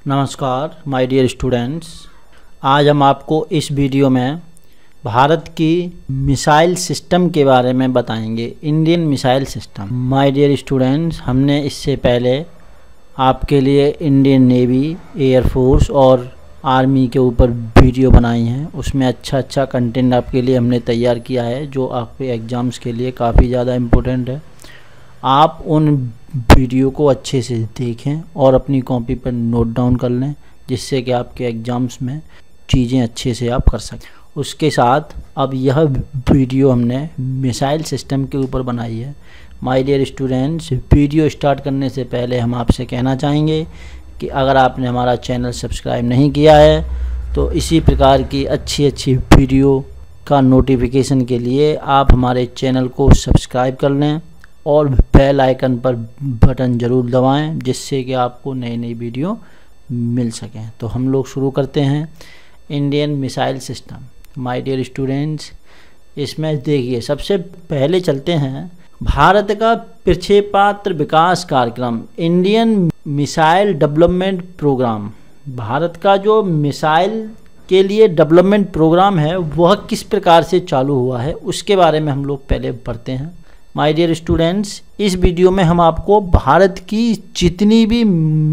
नमस्कार my dear students, आज हम आपको इस वीडियो में भारत की मिसाइल सिस्टम के बारे में बताएंगे। Indian missile system. My dear students, हमने इससे पहले आपके लिए इंडियन नेवी, एयरफोर्स और आर्मी के ऊपर वीडियो बनाई हैं। उसमें अच्छा कंटेंट आपके लिए हमने तैयार किया है जो आपके एग्ज़ाम्स के लिए काफ़ी ज़्यादा इम्पोर्टेंट है। आप उन वीडियो को अच्छे से देखें और अपनी कॉपी पर नोट डाउन कर लें, जिससे कि आपके एग्ज़ाम्स में चीज़ें अच्छे से आप कर सकें। उसके साथ अब यह वीडियो हमने मिसाइल सिस्टम के ऊपर बनाई है। My dear students, video start करने से पहले हम आपसे कहना चाहेंगे कि अगर आपने हमारा चैनल सब्सक्राइब नहीं किया है तो इसी प्रकार की अच्छी वीडियो का नोटिफिकेशन के लिए आप हमारे चैनल को सब्सक्राइब कर लें और बेल आइकन पर बटन ज़रूर दबाएं, जिससे कि आपको नई वीडियो मिल सकें। तो हम लोग शुरू करते हैं Indian missile system. My dear students, इसमें देखिए सबसे पहले चलते हैं भारत का प्रक्षेपास्त्र विकास कार्यक्रम, Indian missile development programme. Bharat का जो मिसाइल के लिए डेवलपमेंट प्रोग्राम है वह किस प्रकार से चालू हुआ है उसके बारे में हम लोग पहले पढ़ते हैं। माय डियर स्टूडेंट्स, इस वीडियो में हम आपको भारत की जितनी भी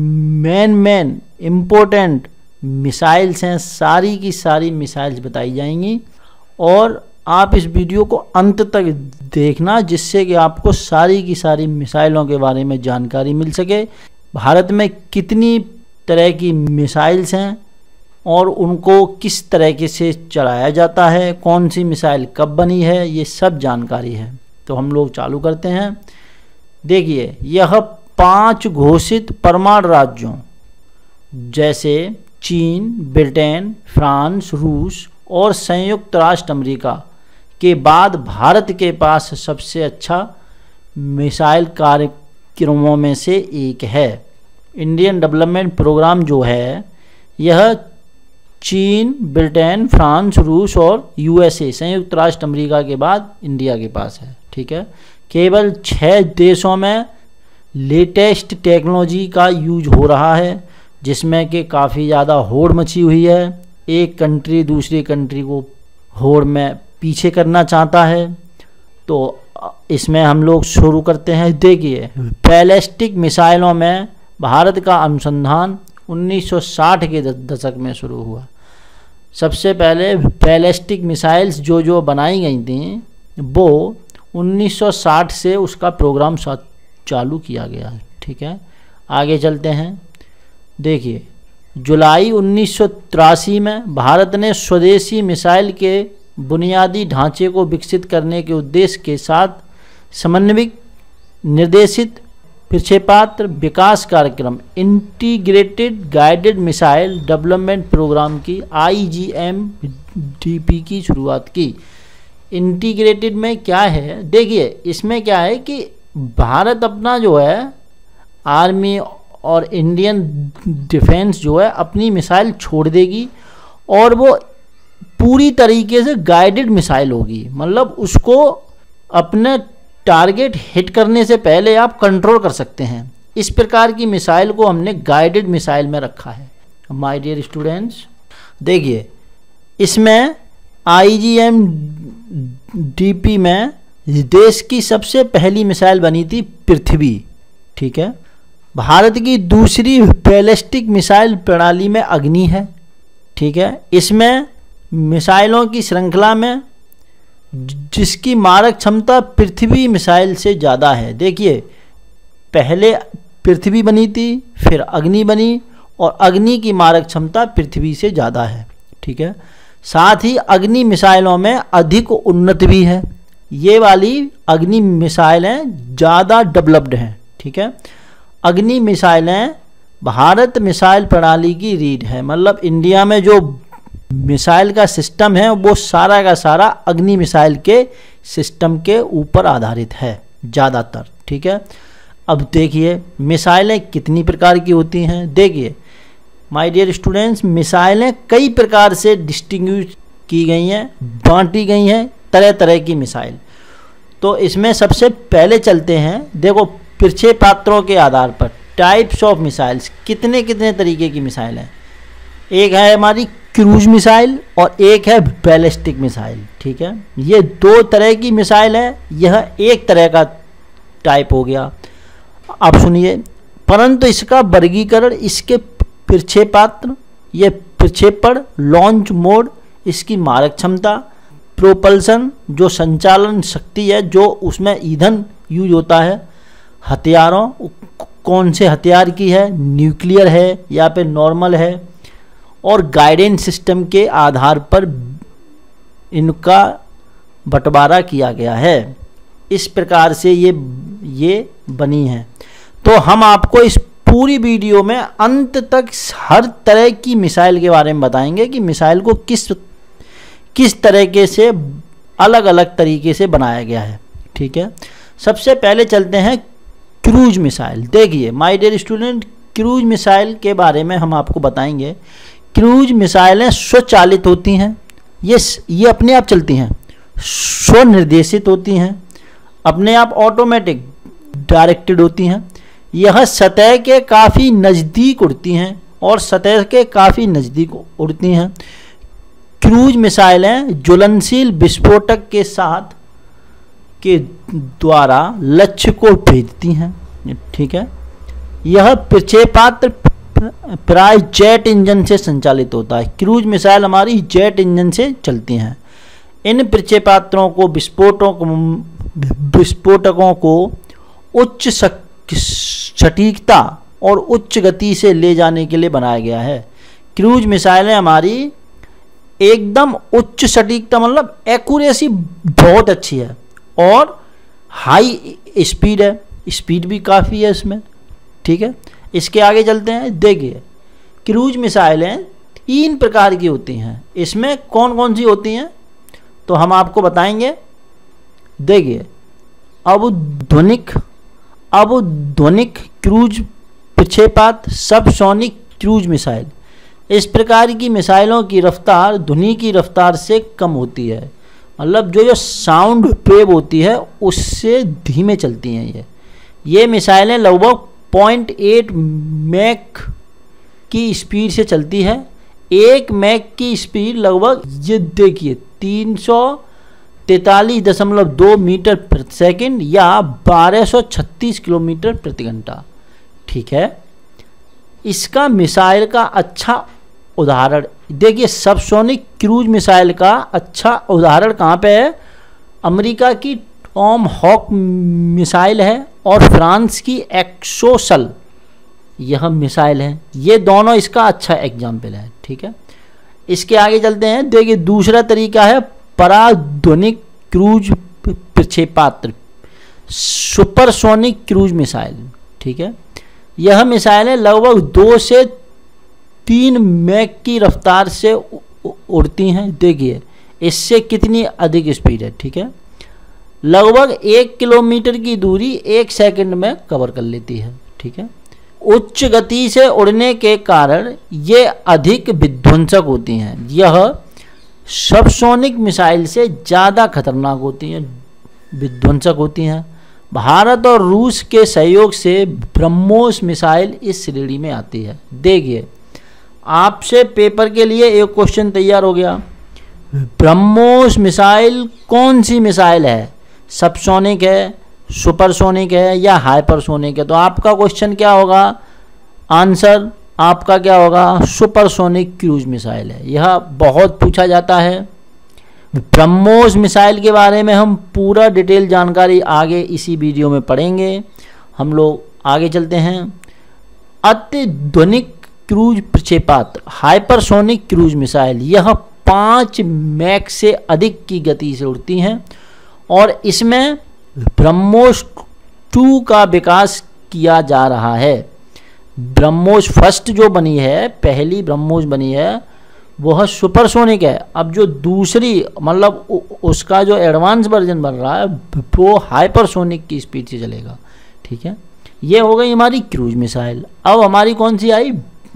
मेन इम्पोर्टेंट मिसाइल्स हैं, सारी की सारी मिसाइल्स बताई जाएंगी और आप इस वीडियो को अंत तक देखना, जिससे कि आपको सारी की सारी मिसाइलों के बारे में जानकारी मिल सके। भारत में कितनी तरह की मिसाइल्स हैं और उनको किस तरीके से चलाया जाता है, कौन सी मिसाइल कब बनी है, ये सब जानकारी है। तो हम लोग चालू करते हैं। देखिए, यह 5 घोषित परमाणु राज्यों जैसे चीन, ब्रिटेन, फ्रांस, रूस और संयुक्त राष्ट्र अमेरिका के बाद भारत के पास सबसे अच्छा मिसाइल कार्यक्रमों में से एक है। इंडियन डेवलपमेंट प्रोग्राम जो है यह चीन, ब्रिटेन, फ्रांस, रूस और यूएसए, संयुक्त राष्ट्र अमेरिका के बाद इंडिया के पास है। ठीक है, केवल 6 देशों में लेटेस्ट टेक्नोलॉजी का यूज हो रहा है, जिसमें कि काफ़ी ज़्यादा होड़ मची हुई है। एक कंट्री दूसरी कंट्री को होड़ में पीछे करना चाहता है। तो इसमें हम लोग शुरू करते हैं। देखिए, बैलिस्टिक मिसाइलों में भारत का अनुसंधान 1960 के दशक में शुरू हुआ। सबसे पहले बैलिस्टिक मिसाइल्स जो बनाई गई थी वो 1960 से उसका प्रोग्राम चालू किया गया है। ठीक है, आगे चलते हैं। देखिए, जुलाई 1983 में भारत ने स्वदेशी मिसाइल के बुनियादी ढांचे को विकसित करने के उद्देश्य के साथ समन्वित निर्देशित प्रक्षेपास्त्र विकास कार्यक्रम integrated guided missile development programme की IGMDP की शुरुआत की। इंटीग्रेटेड में क्या है, देखिए इसमें क्या है कि भारत अपना जो है आर्मी और इंडियन डिफेंस जो है अपनी मिसाइल छोड़ देगी और वो पूरी तरीके से गाइडेड मिसाइल होगी। मतलब उसको अपने टारगेट हिट करने से पहले आप कंट्रोल कर सकते हैं। इस प्रकार की मिसाइल को हमने गाइडेड मिसाइल में रखा है। माय डियर स्टूडेंट्स, देखिए इसमें IGMDP में देश की सबसे पहली मिसाइल बनी थी पृथ्वी। ठीक है, भारत की दूसरी बैलिस्टिक मिसाइल प्रणाली में अग्नि है। ठीक है, इसमें मिसाइलों की श्रृंखला में जिसकी मारक क्षमता पृथ्वी मिसाइल से ज़्यादा है। देखिए, पहले पृथ्वी बनी थी, फिर अग्नि बनी और अग्नि की मारक क्षमता पृथ्वी से ज़्यादा है। ठीक है, साथ ही अग्नि मिसाइलों में अधिक उन्नत भी है। ये वाली अग्नि मिसाइलें ज़्यादा डेवलप्ड हैं। ठीक है, अग्नि मिसाइलें भारत मिसाइल प्रणाली की रीढ़ है। मतलब इंडिया में जो मिसाइल का सिस्टम है वो सारा का सारा अग्नि मिसाइल के सिस्टम के ऊपर आधारित है ज़्यादातर। ठीक है, अब देखिए मिसाइलें कितनी प्रकार की होती हैं। देखिए माय डियर स्टूडेंट्स, मिसाइलें कई प्रकार से डिस्टिंग्विश की गई हैं, बांटी गई हैं तरह तरह की मिसाइल। तो इसमें सबसे पहले चलते हैं, देखो प्रक्षेपास्त्रों के आधार पर टाइप्स ऑफ मिसाइल्स, कितने कितने तरीके की मिसाइल है। एक है हमारी क्रूज मिसाइल और एक है बैलिस्टिक मिसाइल, ठीक है। ये दो तरह की मिसाइल है, यह एक तरह का टाइप हो गया। आप सुनिए, परंतु इसका वर्गीकरण, इसके प्रक्षेपास्त्र, ये प्रक्षेपण, लॉन्च मोड, इसकी मारक क्षमता, प्रोपल्सन जो संचालन शक्ति है, जो उसमें ईंधन यूज होता है, हथियारों कौन से हथियार की है, न्यूक्लियर है या फिर नॉर्मल है, और गाइडेंस सिस्टम के आधार पर इनका बंटवारा किया गया है। इस प्रकार से ये बनी है। तो हम आपको इस पूरी वीडियो में अंत तक हर तरह की मिसाइल के बारे में बताएंगे कि मिसाइल को किस तरीके से अलग अलग तरीके से बनाया गया है, ठीक है। सबसे पहले चलते हैं क्रूज मिसाइल। देखिए my dear student, cruise missile के बारे में हम आपको बताएंगे। क्रूज मिसाइलें स्वचालित होती हैं, ये अपने आप चलती हैं, स्वनिर्देशित होती हैं, अपने आप ऑटोमेटिक डायरेक्टेड होती हैं। यह सतह के काफ़ी नज़दीक उड़ती हैं और सतह के काफ़ी नज़दीक उड़ती हैं। क्रूज मिसाइलें ज्वलनशील विस्फोटक के साथ के द्वारा लक्ष्य को भेजती हैं, ठीक है। यह प्रक्षेपास्त्र प्राय जेट इंजन से संचालित होता है। क्रूज मिसाइल हमारी जेट इंजन से चलती हैं। इन प्रक्षेपास्त्रों को विस्फोटकों को उच्च सटीकता और उच्च गति से ले जाने के लिए बनाया गया है। क्रूज मिसाइलें हमारी एकदम उच्च सटीकता, मतलब एक्यूरेसी बहुत अच्छी है और हाई स्पीड है, स्पीड भी काफ़ी है इसमें, ठीक है। इसके आगे चलते हैं। देखिए क्रूज मिसाइलें 3 प्रकार की होती हैं। इसमें कौन कौन सी होती हैं तो हम आपको बताएंगे। देखिए अवधुनिक क्रूज प्रक्षेपास्त्र, सबसोनिक क्रूज मिसाइल। इस प्रकार की मिसाइलों की रफ्तार ध्वनि की रफ्तार से कम होती है, मतलब जो साउंड वेव होती है उससे धीमे चलती हैं। ये मिसाइलें लगभग 0.8 मैक की स्पीड से चलती है। 1 मैक की स्पीड लगभग, ये देखिए 343.2 मीटर प्रति सेकंड या 1236 किलोमीटर प्रति घंटा, ठीक है। इसका मिसाइल का अच्छा उदाहरण देखिए, सबसोनिक क्रूज मिसाइल का अच्छा उदाहरण कहाँ पे है। अमेरिका की टॉम हॉक मिसाइल है और फ्रांस की एक्सोसल यह मिसाइल है। ये दोनों इसका अच्छा एग्जाम्पल है, ठीक है। इसके आगे चलते हैं। देखिए दूसरा तरीका है पराध्वनिक क्रूज प्रक्षेपास्त्र, सुपरसोनिक क्रूज मिसाइल, ठीक है। यह मिसाइलें लगभग 2 से 3 मैक की रफ्तार से उड़ती हैं। देखिए इससे कितनी अधिक स्पीड है, ठीक है। लगभग 1 किलोमीटर की दूरी 1 सेकंड में कवर कर लेती है, ठीक है। उच्च गति से उड़ने के कारण ये अधिक विध्वंसक होती हैं। यह सबसोनिक मिसाइल से ज़्यादा खतरनाक होती हैं, विध्वंसक होती हैं। भारत और रूस के सहयोग से ब्रह्मोस मिसाइल इस श्रेणी में आती है। देखिए आपसे पेपर के लिए एक क्वेश्चन तैयार हो गया। ब्रह्मोस मिसाइल कौन सी मिसाइल है, सबसोनिक है, सुपरसोनिक है या हाइपरसोनिक है। तो आपका क्वेश्चन क्या होगा, आंसर आपका क्या होगा, सुपरसोनिक क्रूज मिसाइल है। यह बहुत पूछा जाता है। ब्रह्मोस मिसाइल के बारे में हम पूरा डिटेल जानकारी आगे इसी वीडियो में पढ़ेंगे। हम लोग आगे चलते हैं। अत्यध्वनिक क्रूज प्रक्षेपास्त्र, हाइपरसोनिक क्रूज मिसाइल, यह 5 मैक से अधिक की गति से उड़ती हैं और इसमें ब्रह्मोस 2 का विकास किया जा रहा है। ब्रह्मोस फर्स्ट जो बनी है, पहली ब्रह्मोस बनी है, वह सुपरसोनिक है। अब जो दूसरी मतलब उसका जो एडवांस वर्जन बन रहा है वो हाइपरसोनिक की स्पीड से चलेगा, ठीक है। ये हो गई हमारी क्रूज मिसाइल। अब हमारी कौन सी आई,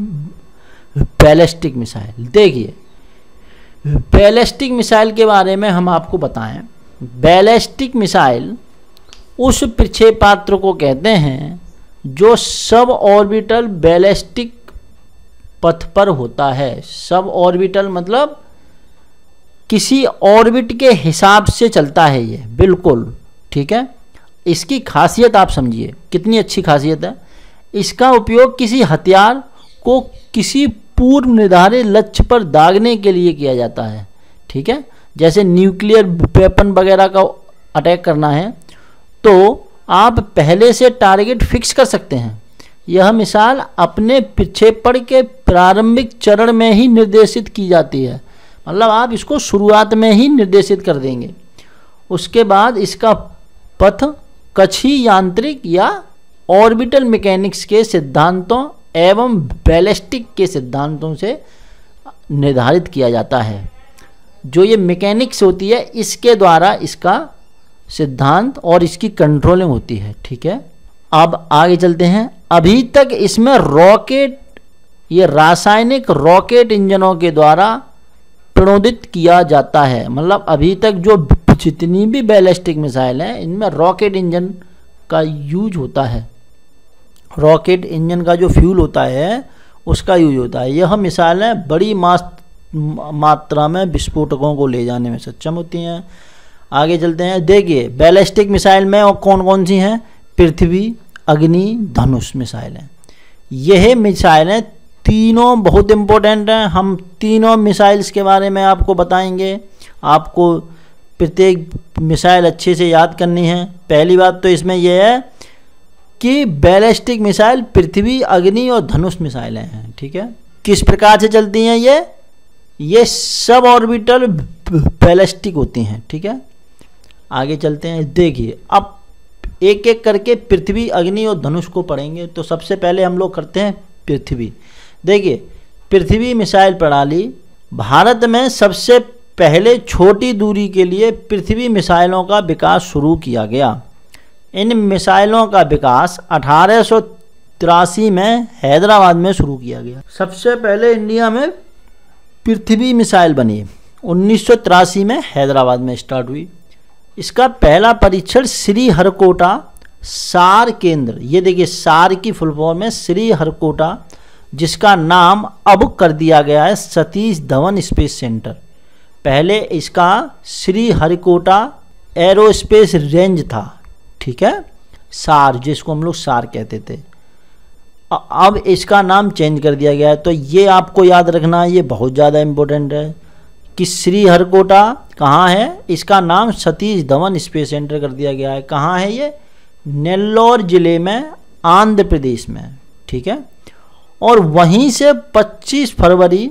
बैलिस्टिक मिसाइल। देखिए बैलिस्टिक मिसाइल के बारे में हम आपको बताएं। बैलिस्टिक मिसाइल उस प्रक्षेपास्त्र को कहते हैं जो सब ऑर्बिटल बैलिस्टिक पथ पर होता है। सब ऑर्बिटल मतलब किसी ऑर्बिट के हिसाब से चलता है ये, बिल्कुल ठीक है। इसकी खासियत आप समझिए कितनी अच्छी खासियत है। इसका उपयोग किसी हथियार को किसी पूर्व निर्धारित लक्ष्य पर दागने के लिए किया जाता है, ठीक है। जैसे न्यूक्लियर वेपन वगैरह का अटैक करना है तो आप पहले से टारगेट फिक्स कर सकते हैं। यह मिसाइल अपने प्रक्षेपण के प्रारंभिक चरण में ही निर्देशित की जाती है, मतलब आप इसको शुरुआत में ही निर्देशित कर देंगे। उसके बाद इसका पथ कक्षीय यांत्रिक या ऑर्बिटल मैकेनिक्स के सिद्धांतों एवं बैलिस्टिक के सिद्धांतों से निर्धारित किया जाता है। जो ये मैकेनिक्स होती है इसके द्वारा इसका सिद्धांत और इसकी कंट्रोलिंग होती है, ठीक है। अब आगे चलते हैं। अभी तक इसमें रॉकेट, ये रासायनिक रॉकेट इंजनों के द्वारा प्रणोदित किया जाता है। मतलब अभी तक जो जितनी भी बैलिस्टिक मिसाइल हैं इनमें रॉकेट इंजन का यूज होता है। रॉकेट इंजन का जो फ्यूल होता है उसका यूज होता है। यह मिसाइलें बड़ी मात्रा में विस्फोटकों को ले जाने में सक्षम होती हैं। आगे चलते हैं। देखिए बैलिस्टिक मिसाइल में और कौन कौन सी हैं, पृथ्वी, अग्नि, धनुष मिसाइलें। यह मिसाइलें तीनों बहुत इम्पोर्टेंट हैं। हम तीनों मिसाइल्स के बारे में आपको बताएंगे। आपको प्रत्येक मिसाइल अच्छे से याद करनी है। पहली बात तो इसमें यह है कि बैलिस्टिक मिसाइल पृथ्वी, अग्नि और धनुष मिसाइलें हैं, ठीक है। किस प्रकार से चलती हैं ये सब ऑर्बिटल बैलिस्टिक होती हैं, ठीक है। आगे चलते हैं। देखिए अब एक एक करके पृथ्वी, अग्नि और धनुष को पढ़ेंगे। तो सबसे पहले हम लोग करते हैं पृथ्वी। देखिए पृथ्वी मिसाइल प्रणाली, भारत में सबसे पहले छोटी दूरी के लिए पृथ्वी मिसाइलों का विकास शुरू किया गया। इन मिसाइलों का विकास 1883 में हैदराबाद में शुरू किया गया। सबसे पहले इंडिया में पृथ्वी मिसाइल बनी 1983 में हैदराबाद में स्टार्ट हुई। इसका पहला परीक्षण श्रीहरिकोटा सार केंद्र, ये देखिए सार की फुल फॉर्म है श्रीहरिकोटा, जिसका नाम अब कर दिया गया है सतीश धवन स्पेस सेंटर। पहले इसका श्रीहरिकोटा एरोस्पेस रेंज था, ठीक है, सार, जिसको हम लोग सार कहते थे। अब इसका नाम चेंज कर दिया गया है। तो ये आपको याद रखना है, ये बहुत ज़्यादा इम्पोर्टेंट है कि श्रीहरिकोटा कहाँ है। इसका नाम सतीश धवन स्पेस सेंटर कर दिया गया है। कहाँ है ये? नेल्लोर ज़िले में, आंध्र प्रदेश में, ठीक है। और वहीं से 25 फरवरी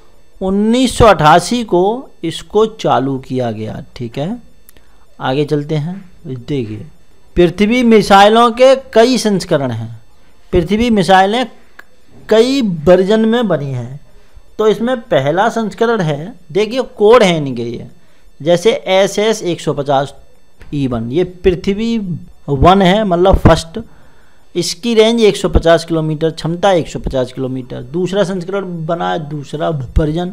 1988 को इसको चालू किया गया, ठीक है। आगे चलते हैं। देखिए पृथ्वी मिसाइलों के कई संस्करण हैं। पृथ्वी मिसाइलें कई वर्जन में बनी हैं। तो इसमें पहला संस्करण है, देखिए कोड है इनके ये, जैसे SS 150E1, ये पृथ्वी 1 है, मतलब फर्स्ट। इसकी रेंज 150 किलोमीटर, क्षमता 150 किलोमीटर। दूसरा संस्करण बना है, दूसरा वर्जन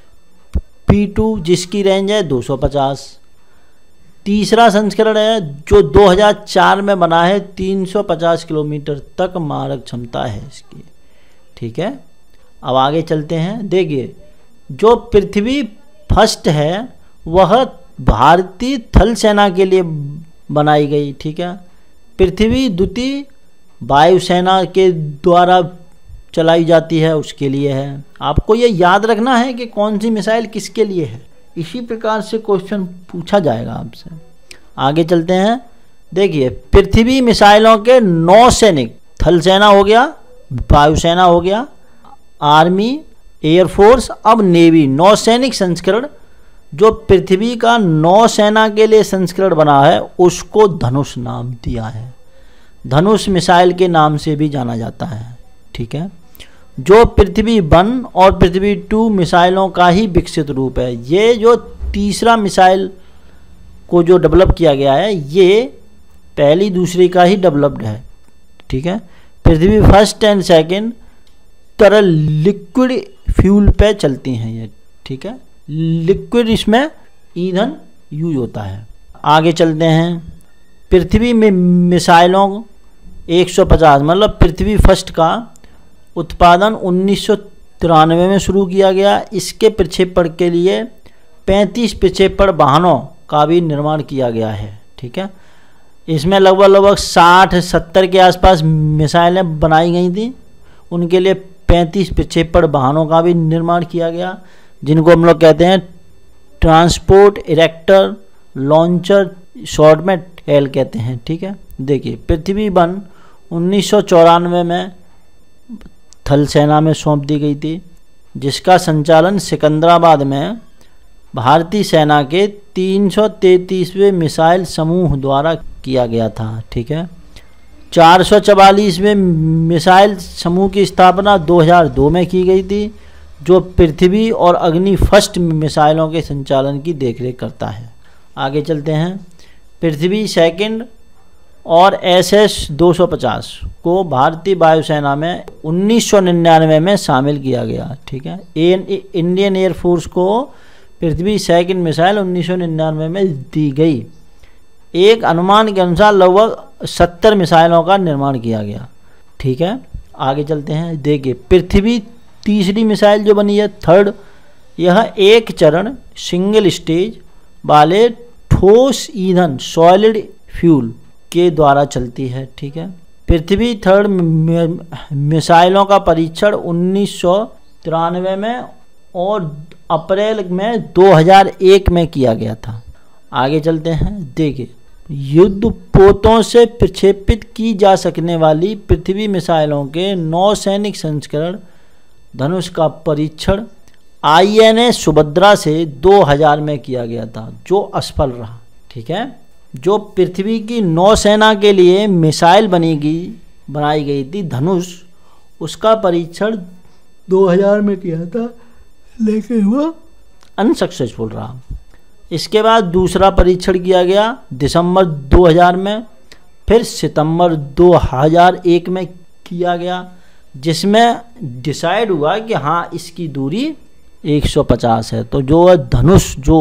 P2, जिसकी रेंज है 250। तीसरा संस्करण है जो 2004 में बना है, 350 किलोमीटर तक मारक क्षमता है इसकी, ठीक है। अब आगे चलते हैं। देखिए जो पृथ्वी फर्स्ट है वह भारतीय थल सेना के लिए बनाई गई, ठीक है। पृथ्वी द्वितीय वायुसेना के द्वारा चलाई जाती है, उसके लिए है। आपको ये याद रखना है कि कौन सी मिसाइल किसके लिए है। इसी प्रकार से क्वेश्चन पूछा जाएगा आपसे। आगे चलते हैं। देखिए पृथ्वी मिसाइलों के 9 सैनिक, थल सेना हो गया, वायुसेना हो गया, आर्मी, एयरफोर्स, अब नेवी, 9 सैनिक संस्करण। जो पृथ्वी का 9 सेना के लिए संस्करण बना है उसको धनुष नाम दिया है। धनुष मिसाइल के नाम से भी जाना जाता है, ठीक है। जो पृथ्वी 1 और पृथ्वी 2 मिसाइलों का ही विकसित रूप है। ये जो तीसरा मिसाइल को जो डेवलप किया गया है ये पहली दूसरी का ही डेवलप्ड है, ठीक है। पृथ्वी फर्स्ट एंड सेकंड तरल लिक्विड फ्यूल पे चलती हैं ये, ठीक है। लिक्विड इसमें ईंधन यूज होता है। आगे चलते हैं। पृथ्वी में मिसाइलों 150 मतलब पृथ्वी फर्स्ट का उत्पादन 1993 में शुरू किया गया। इसके प्रक्षेपण के लिए 35 प्रक्षेपण वाहनों का भी निर्माण किया गया है। ठीक है, इसमें लगभग 60-70 के आसपास मिसाइलें बनाई गई थी। उनके लिए 35 प्रक्षेपण वाहनों का भी निर्माण किया गया, जिनको हम लोग कहते हैं ट्रांसपोर्ट इरेक्टर लॉन्चर, शॉर्ट में टेल कहते हैं। ठीक है, देखिए पृथ्वी 1 1994 में थल सेना में सौंप दी गई थी, जिसका संचालन सिकंदराबाद में भारतीय सेना के 333वें मिसाइल समूह द्वारा किया गया था। ठीक है, 444वें मिसाइल समूह की स्थापना 2002 में की गई थी, जो पृथ्वी और अग्नि फर्स्ट मिसाइलों के संचालन की देखरेख करता है। आगे चलते हैं। पृथ्वी सेकंड और SS-250 को भारतीय वायुसेना में 1999 में शामिल किया गया। ठीक है, इंडियन एयरफोर्स को पृथ्वी सेकंड मिसाइल 1999 में दी गई। एक अनुमान के अनुसार लगभग 70 मिसाइलों का निर्माण किया गया। ठीक है, आगे चलते हैं। देखिए पृथ्वी तीसरी मिसाइल जो बनी है थर्ड, यह एक चरण सिंगल स्टेज वाले ठोस ईंधन सॉलिड फ्यूल के द्वारा चलती है। ठीक है, पृथ्वी थर्ड मिसाइलों का परीक्षण 1993 में और अप्रैल में 2001 में किया गया था। आगे चलते हैं। देखिए युद्ध पोतों से प्रक्षेपित की जा सकने वाली पृथ्वी मिसाइलों के नौसैनिक संस्करण धनुष का परीक्षण INS सुभद्रा से 2000 में किया गया था, जो असफल रहा। ठीक है, जो पृथ्वी की नौसेना के लिए मिसाइल बनाई गई थी धनुष, उसका परीक्षण 2000 में किया था, लेकिन वह अनसक्सेसफुल रहा। इसके बाद दूसरा परीक्षण किया गया दिसंबर 2000 में, फिर सितंबर 2001 में किया गया, जिसमें डिसाइड हुआ कि हाँ इसकी दूरी 150 है। तो जो धनुष जो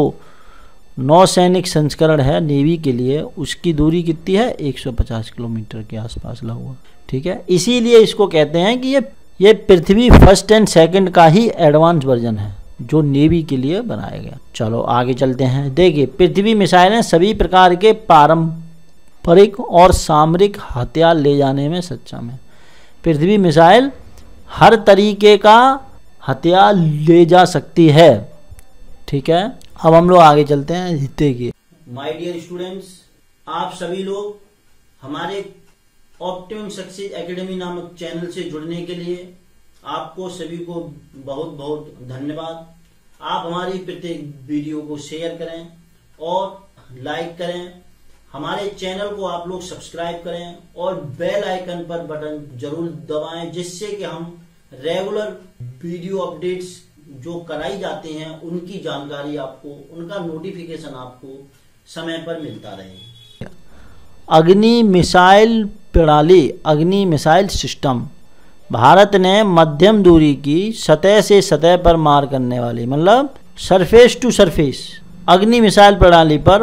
नौसैनिक संस्करण है नेवी के लिए, उसकी दूरी कितनी है 150 किलोमीटर के आसपास लगभग। ठीक है, इसीलिए इसको कहते हैं कि ये पृथ्वी फर्स्ट एंड सेकंड का ही एडवांस वर्जन है जो नेवी के लिए बनाया गया। चलो आगे चलते हैं। देखिए पृथ्वी मिसाइलें सभी प्रकार के पारंपरिक और सामरिक हथियार ले जाने में सक्षम है। पृथ्वी मिसाइल हर तरीके का हथियार ले जा सकती है। ठीक है, अब हम लोग आगे चलते हैं। देखिए माय डियर स्टूडेंट्स, आप सभी लोग हमारे ऑप्टिमम सक्सेस एकेडमी नामक चैनल से जुड़ने के लिए आपको सभी को बहुत बहुत धन्यवाद। आप हमारी प्रत्येक वीडियो को शेयर करें और लाइक करें, हमारे चैनल को आप लोग सब्सक्राइब करें और बेल आइकन पर बटन जरूर दबाएं, जिससे कि हम रेगुलर वीडियो अपडेट्स जो कराई जाती हैं उनकी जानकारी आपको, उनका नोटिफिकेशन आपको समय पर मिलता रहे। अग्नि मिसाइल प्रणाली, अग्नि मिसाइल सिस्टम, भारत ने मध्यम दूरी की सतह से सतह पर मार करने वाली मतलब surface to surface Agni missile प्रणाली पर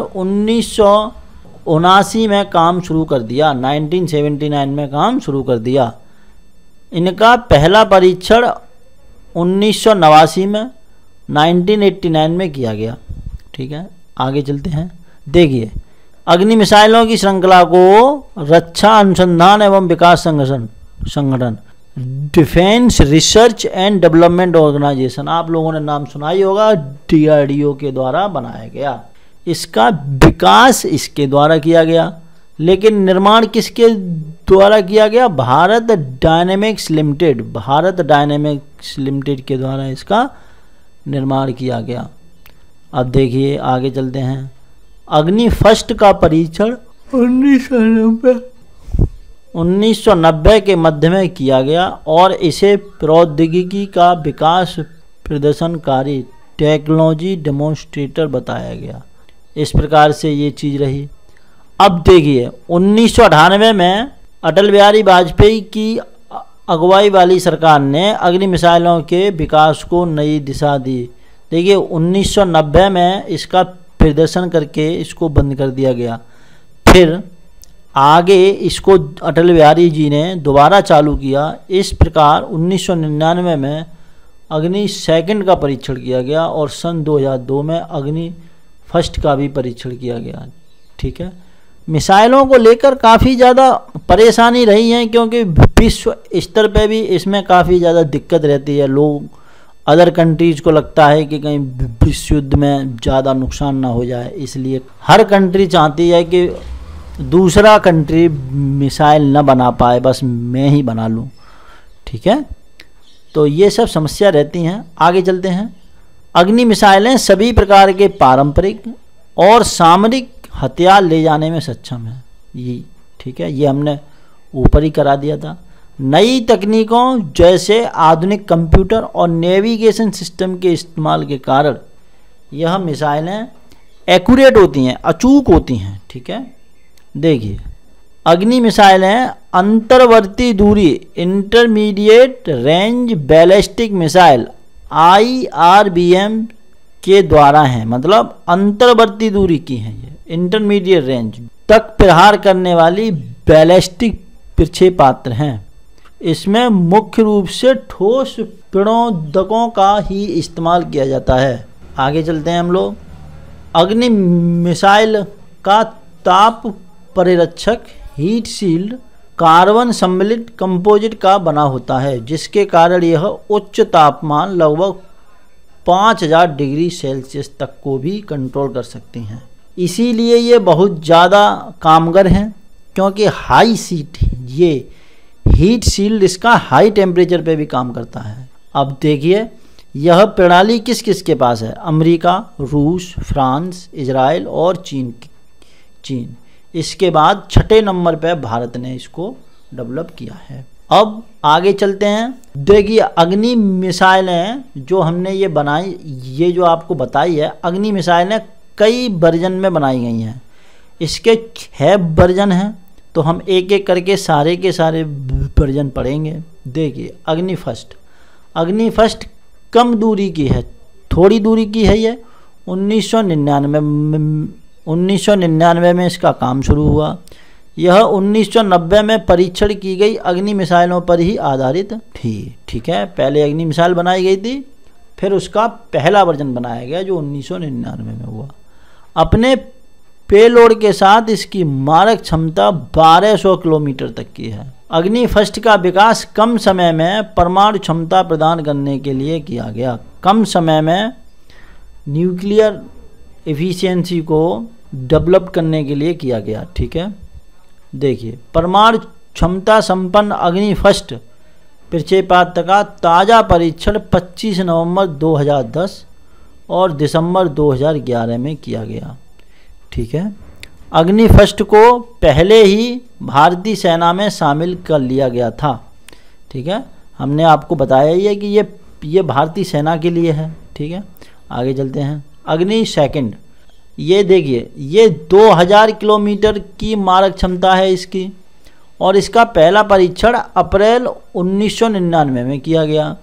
1979 में काम शुरू कर दिया। 1979 में काम शुरू कर दिया। इनका पहला परीक्षण 1989 में 1989 में किया गया। ठीक है, आगे चलते हैं। देखिए अग्नि मिसाइलों की श्रृंखला को रक्षा अनुसंधान एवं विकास संगठन Defence Research and Development Organisation, आप लोगों ने नाम सुना ही होगा, DRDO के द्वारा बनाया गया। इसका विकास इसके द्वारा किया गया, लेकिन निर्माण किसके द्वारा किया गया? भारत डायनेमिक्स लिमिटेड के द्वारा इसका निर्माण किया गया। अब देखिए आगे चलते हैं। अग्नि फर्स्ट का परीक्षण 1990 के मध्य में किया गया और इसे प्रौद्योगिकी का विकास प्रदर्शनकारी टेक्नोलॉजी डेमोन्स्ट्रेटर बताया गया। इस प्रकार से ये चीज़ रही। अब देखिए 1998 में अटल बिहारी वाजपेयी की अगुवाई वाली सरकार ने अग्नि मिसाइलों के विकास को नई दिशा दी। देखिए 1990 में इसका प्रदर्शन करके इसको बंद कर दिया गया। फिर आगे इसको अटल बिहारी जी ने दोबारा चालू किया। इस प्रकार 1999 में अग्नि सेकंड का परीक्षण किया गया और सन 2002 में अग्नि फर्स्ट का भी परीक्षण किया गया। ठीक है, मिसाइलों को लेकर काफ़ी ज़्यादा परेशानी रही है, क्योंकि विश्व स्तर पे भी इसमें काफ़ी ज़्यादा दिक्कत रहती है। लोग अदर कंट्रीज़ को लगता है कि कहीं विश्व युद्ध में ज़्यादा नुकसान ना हो जाए, इसलिए हर कंट्री चाहती है कि दूसरा कंट्री मिसाइल न बना पाए, बस मैं ही बना लूँ। ठीक है, तो ये सब समस्या रहती हैं। आगे चलते हैं। अग्नि मिसाइलें सभी प्रकार के पारंपरिक और सामरिक हथियार ले जाने में सक्षम है। ये ठीक है, ये हमने ऊपर ही करा दिया था। नई तकनीकों जैसे आधुनिक कंप्यूटर और नेविगेशन सिस्टम के इस्तेमाल के कारण यह मिसाइलें एक्यूरेट होती हैं, अचूक होती हैं। ठीक है, देखिए अग्नि मिसाइलें अंतर्वर्ती दूरी intermediate range ballistic missile IRBM के द्वारा हैं, मतलब अंतर्वर्ती दूरी की हैं, ये इंटरमीडिएट रेंज तक प्रहार करने वाली बैलिस्टिक प्रक्षेपास्त्र हैं। इसमें मुख्य रूप से ठोस प्रणोदकों का ही इस्तेमाल किया जाता है। आगे चलते हैं हम लोग। अग्नि मिसाइल का ताप परिरक्षक हीट शील्ड कार्बन सम्मिलित कंपोजिट का बना होता है, जिसके कारण यह उच्च तापमान लगभग 5000 डिग्री सेल्सियस तक को भी कंट्रोल कर सकती हैं। इसीलिए ये बहुत ज़्यादा कामगर हैं, क्योंकि हाई ये हीट शील्ड इसका हाई टेम्परेचर पे भी काम करता है। अब देखिए यह प्रणाली किस किस के पास है? अमेरिका, रूस, फ्रांस, इजराइल और चीन। इसके बाद छठे नंबर पे भारत ने इसको डेवलप किया है। अब आगे चलते हैं। देखिए अग्नि मिसाइलें जो हमने ये बनाई, ये जो आपको बताई है, अग्नि मिसाइलें कई वर्जन में बनाई गई हैं। इसके 6 वर्जन हैं, तो हम एक एक करके सारे के सारे वर्जन पढ़ेंगे। देखिए अग्नि फर्स्ट कम दूरी की है, थोड़ी दूरी की है। ये 1999 में इसका काम शुरू हुआ। यह 1990 में परीक्षण की गई अग्नि मिसाइलों पर ही आधारित थी। ठीक है, पहले अग्नि मिसाइल बनाई गई थी, फिर उसका पहला वर्जन बनाया गया जो 1999 में हुआ। अपने पेलोड के साथ इसकी मारक क्षमता 1200 किलोमीटर तक की है। अग्नि फर्स्ट का विकास कम समय में परमाणु क्षमता प्रदान करने के लिए किया गया। कम समय में न्यूक्लियर एफिशिएंसी को डेवलप करने के लिए किया गया। ठीक है, देखिए परमाणु क्षमता संपन्न अग्नि फर्स्ट प्रक्षेपास्त्र का ताज़ा परीक्षण 25 नवंबर 2010 और दिसंबर 2011 में किया गया। ठीक है, अग्नि फर्स्ट को पहले ही भारतीय सेना में शामिल कर लिया गया था। ठीक है, हमने आपको बताया ही है कि ये भारतीय सेना के लिए है। ठीक है, आगे चलते हैं। अग्नि सेकंड, ये देखिए ये 2000 किलोमीटर की मारक क्षमता है इसकी, और इसका पहला परीक्षण अप्रैल 1999 में किया गया।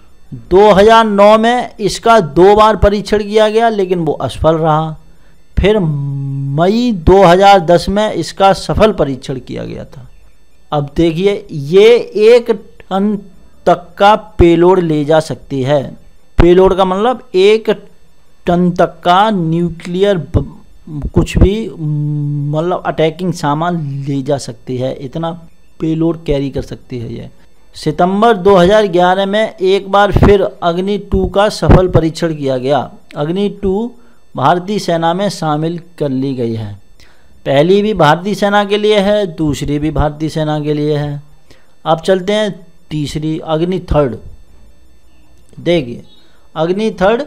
2009 में इसका 2 बार परीक्षण किया गया, लेकिन वो असफल रहा। फिर मई 2010 में इसका सफल परीक्षण किया गया था। अब देखिए ये 1 टन तक का पेलोड ले जा सकती है। पेलोड का मतलब 1 टन तक का न्यूक्लियर कुछ भी मतलब अटैकिंग सामान ले जा सकती है, इतना पेलोड कैरी कर सकती है ये। सितंबर 2011 में एक बार फिर अग्नि 2 का सफल परीक्षण किया गया। अग्नि 2 भारतीय सेना में शामिल कर ली गई है। पहली भी भारतीय सेना के लिए है, दूसरी भी भारतीय सेना के लिए है। अब चलते हैं तीसरी, अग्नि थर्ड। देखिए अग्नि थर्ड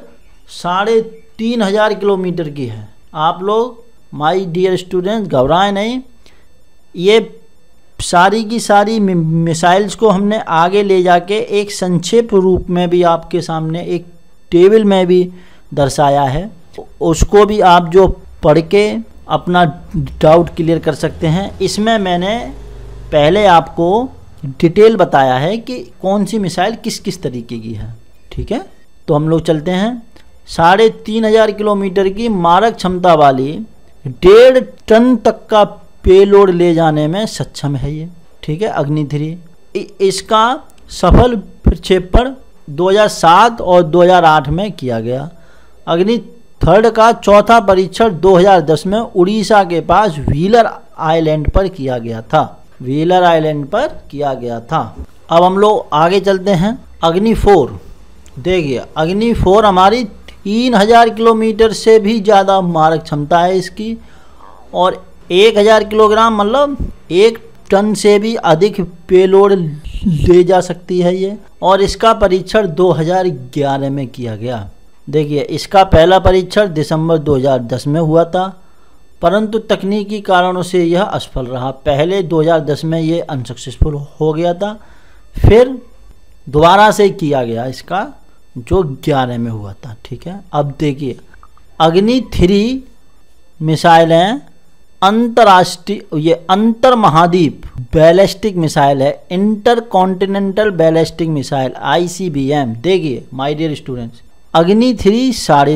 3500 किलोमीटर की है। आप लोग माय डियर स्टूडेंट्स घबराएं नहीं, ये सारी की सारी मिसाइल्स को हमने आगे ले जाके एक संक्षेप रूप में भी आपके सामने एक टेबल में भी दर्शाया है। उसको भी आप जो पढ़ के अपना डाउट क्लियर कर सकते हैं। इसमें मैंने पहले आपको डिटेल बताया है कि कौन सी मिसाइल किस किस तरीके की है। ठीक है, तो हम लोग चलते हैं। 3500 किलोमीटर की मारक क्षमता वाली 1.5 टन तक का पेलोड ले जाने में सक्षम है ये, ठीक है। अग्नि 3 इसका सफल प्रक्षेपण 2007 और 2008 में किया गया। अग्नि 3 का चौथा परीक्षण 2010 में उड़ीसा के पास व्हीलर आइलैंड पर किया गया था। व्हीलर आइलैंड पर किया गया था। अब हम लोग आगे चलते हैं। अग्नि 4 देखिए, अग्नि 4 हमारी 3000 किलोमीटर से भी ज़्यादा मारक क्षमता है इसकी, और 1000 किलोग्राम मतलब 1 टन से भी अधिक पेलोड ले जा सकती है ये। और इसका परीक्षण 2011 में किया गया। देखिए, इसका पहला परीक्षण दिसंबर 2010 में हुआ था, परंतु तकनीकी कारणों से यह असफल रहा। पहले 2010 में ये अनसक्सेसफुल हो गया था, फिर दोबारा से किया गया इसका, जो 11 में हुआ था, ठीक है। अब देखिए, अग्नि 3 मिसाइलें अंतर्राष्ट्रीय, ये अंतर महाद्वीप बैलिस्टिक मिसाइल है, intercontinental ballistic missile ICBM। देखिए माय डियर स्टूडेंट्स, अग्नि 3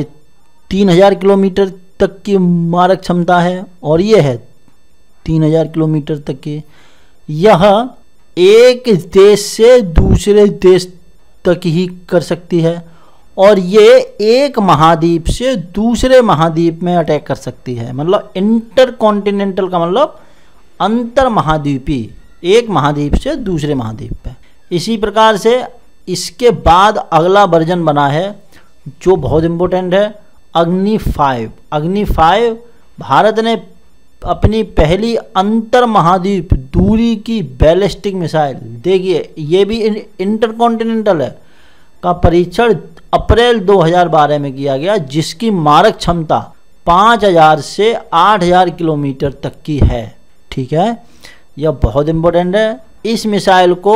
3.5 किलोमीटर तक की मारक क्षमता है, और ये है 3000 किलोमीटर तक की। यह एक देश से दूसरे देश तक ही कर सकती है, और ये एक महाद्वीप से दूसरे महाद्वीप में अटैक कर सकती है। मतलब इंटर कॉन्टिनेंटल का मतलब अंतर महाद्वीपी, एक महाद्वीप से दूसरे महाद्वीप पे। इसी प्रकार से इसके बाद अगला वर्जन बना है जो बहुत इम्पोर्टेंट है, अग्नि 5। अग्नि 5 भारत ने अपनी पहली अंतर महाद्वीप दूरी की बैलिस्टिक मिसाइल, देखिए ये भी इंटर कॉन्टिनेंटल है, का परीक्षण अप्रैल 2012 में किया गया, जिसकी मारक क्षमता 5000 से 8000 किलोमीटर तक की है, ठीक है। यह बहुत इम्पोर्टेंट है। इस मिसाइल को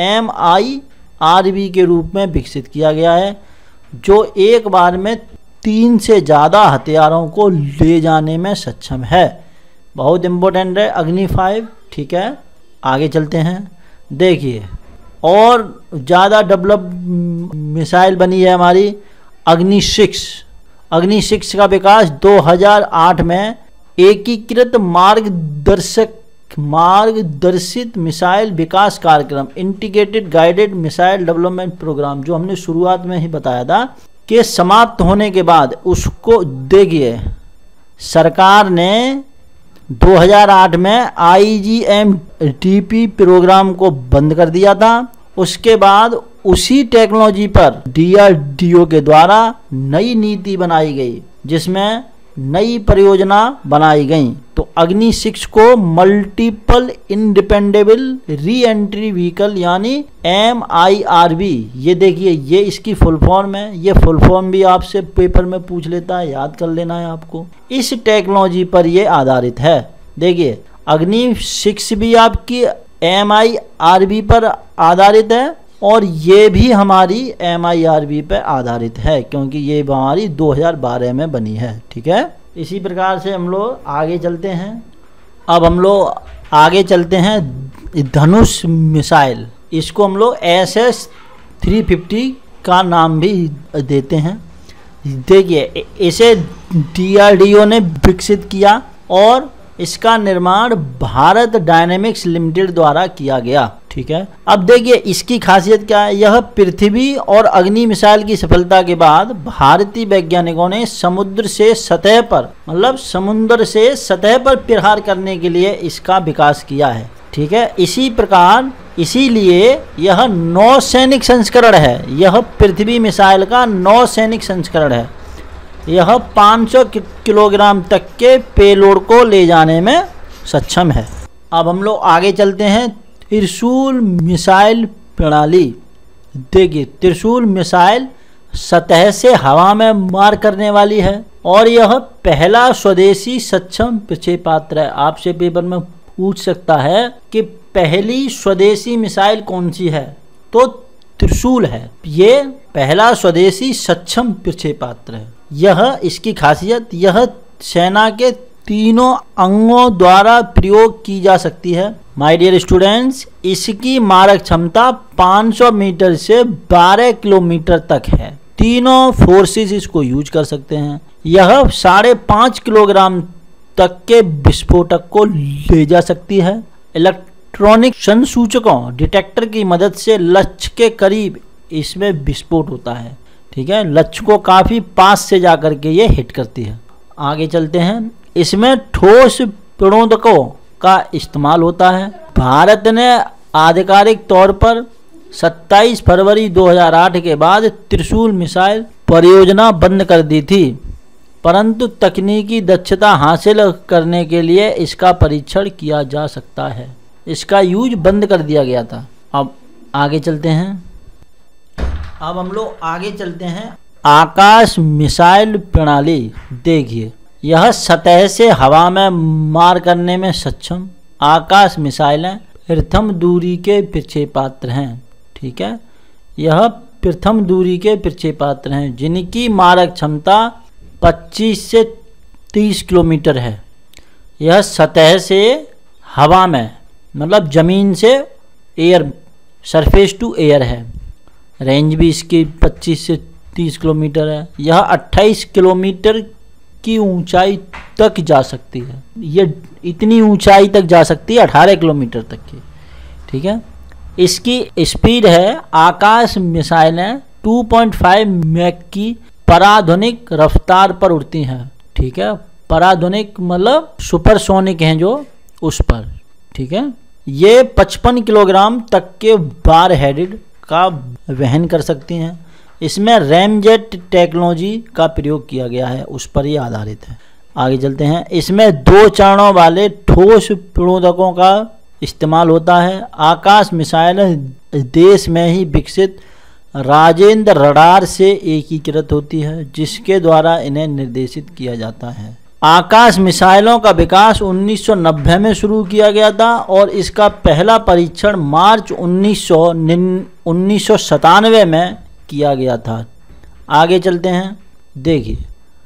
MIRV के रूप में विकसित किया गया है, जो एक बार में 3 से ज़्यादा हथियारों को ले जाने में सक्षम है। बहुत इम्पोर्टेंट है अग्नि 5, ठीक है। आगे चलते हैं। देखिए, और ज़्यादा डेवलप मिसाइल बनी है हमारी अग्नि 6। अग्नि 6 का विकास 2008 में एकीकृत मार्गदर्शित मिसाइल विकास कार्यक्रम, integrated guided missile development programme, जो हमने शुरुआत में ही बताया था, के समाप्त होने के बाद उसको देखिए सरकार ने 2008 में IGMDP प्रोग्राम को बंद कर दिया था। उसके बाद उसी टेक्नोलॉजी पर DRDO के द्वारा नई नीति बनाई गई, जिसमें नई परियोजना बनाई गई। तो अग्नि 6 को मल्टीपल इंडिपेंडेबल री एंट्री व्हीकल यानी MIRV, ये देखिए ये इसकी फुल फॉर्म है। ये फुल फॉर्म भी आपसे पेपर में पूछ लेता है, याद कर लेना है आपको। इस टेक्नोलॉजी पर ये आधारित है। देखिए अग्नि 6 भी आपकी MIRV पर आधारित है, और ये भी हमारी MIRV पर आधारित है, क्योंकि ये हमारी 2012 में बनी है, ठीक है। इसी प्रकार से हम लोग आगे चलते हैं। अब हम लोग आगे चलते हैं धनुष मिसाइल। इसको हम लोग SS-350 का नाम भी देते हैं। देखिए इसे DRDO ने विकसित किया, और इसका निर्माण भारत डायनेमिक्स लिमिटेड द्वारा किया गया, ठीक है। अब देखिए इसकी खासियत क्या है। यह पृथ्वी और अग्नि मिसाइल की सफलता के बाद भारतीय वैज्ञानिकों ने समुद्र से सतह पर, मतलब समुद्र से सतह पर प्रहार करने के लिए इसका विकास किया है, ठीक है। इसी प्रकार इसीलिए यह नौसैनिक संस्करण है। यह पृथ्वी मिसाइल का नौसैनिक संस्करण है। यह 500 किलोग्राम तक के पेलोड को ले जाने में सक्षम है। अब हम लोग आगे चलते हैं। त्रिशूल मिसाइल प्रणाली। देखिए त्रिशूल मिसाइल सतह से हवा में मार करने वाली है, और यह पहला स्वदेशी सक्षम प्रक्षेपास्त्र है। आपसे पेपर में पूछ सकता है कि पहली स्वदेशी मिसाइल कौन सी है, तो त्रिशूल है। ये पहला स्वदेशी सक्षम प्रक्षेपास्त्र है। यह इसकी खासियत, यह सेना के तीनों अंगों द्वारा प्रयोग की जा सकती है। माय डियर स्टूडेंट्स, इसकी मारक क्षमता 500 मीटर से 12 किलोमीटर तक है। तीनों फोर्सेस इसको यूज कर सकते हैं। यह 5.5 किलोग्राम तक के विस्फोटक को ले जा सकती है। इलेक्ट्रॉनिक संसूचकों डिटेक्टर की मदद से लक्ष्य के करीब इसमें विस्फोट होता है। ठीक है, लक्ष्य को काफ़ी पास से जा कर के ये हिट करती है। आगे चलते हैं। इसमें ठोस प्रणोदकों का इस्तेमाल होता है। भारत ने आधिकारिक तौर पर 27 फरवरी 2008 के बाद त्रिशूल मिसाइल परियोजना बंद कर दी थी, परंतु तकनीकी दक्षता हासिल करने के लिए इसका परीक्षण किया जा सकता है। इसका यूज बंद कर दिया गया था। अब आगे चलते हैं। अब हम लोग आगे चलते हैं। आकाश मिसाइल प्रणाली देखिए, यह सतह से हवा में मार करने में सक्षम आकाश मिसाइलें प्रथम दूरी के प्रक्षेपास्त्र हैं। ठीक है, यह प्रथम दूरी के प्रक्षेपास्त्र हैं जिनकी मारक क्षमता 25 से 30 किलोमीटर है। यह सतह से हवा में, मतलब ज़मीन से एयर, सरफेस टू एयर है। रेंज भी इसकी 25 से 30 किलोमीटर है। यह 28 किलोमीटर की ऊंचाई तक जा सकती है। ये इतनी ऊंचाई तक जा सकती है, 18 किलोमीटर तक की। ठीक है, इसकी स्पीड है, आकाश मिसाइलें 2.5 मैक की पराधुनिक रफ्तार पर उड़ती हैं। ठीक है, पराधुनिक मतलब सुपरसोनिक हैं जो, उस पर। ठीक है, ये 55 किलोग्राम तक के बार हेडेड का वहन कर सकती हैं। इसमें रैमजेट टेक्नोलॉजी का प्रयोग किया गया है, उस पर ही आधारित है। आगे चलते हैं। इसमें 2 चरणों वाले ठोस प्रणोदकों का इस्तेमाल होता है। आकाश मिसाइल देश में ही विकसित राजेंद्र रडार से एकीकृत होती है, जिसके द्वारा इन्हें निर्देशित किया जाता है। आकाश मिसाइलों का विकास 1990 में शुरू किया गया था और इसका पहला परीक्षण मार्च 1997 में किया गया था। आगे चलते हैं। देखिए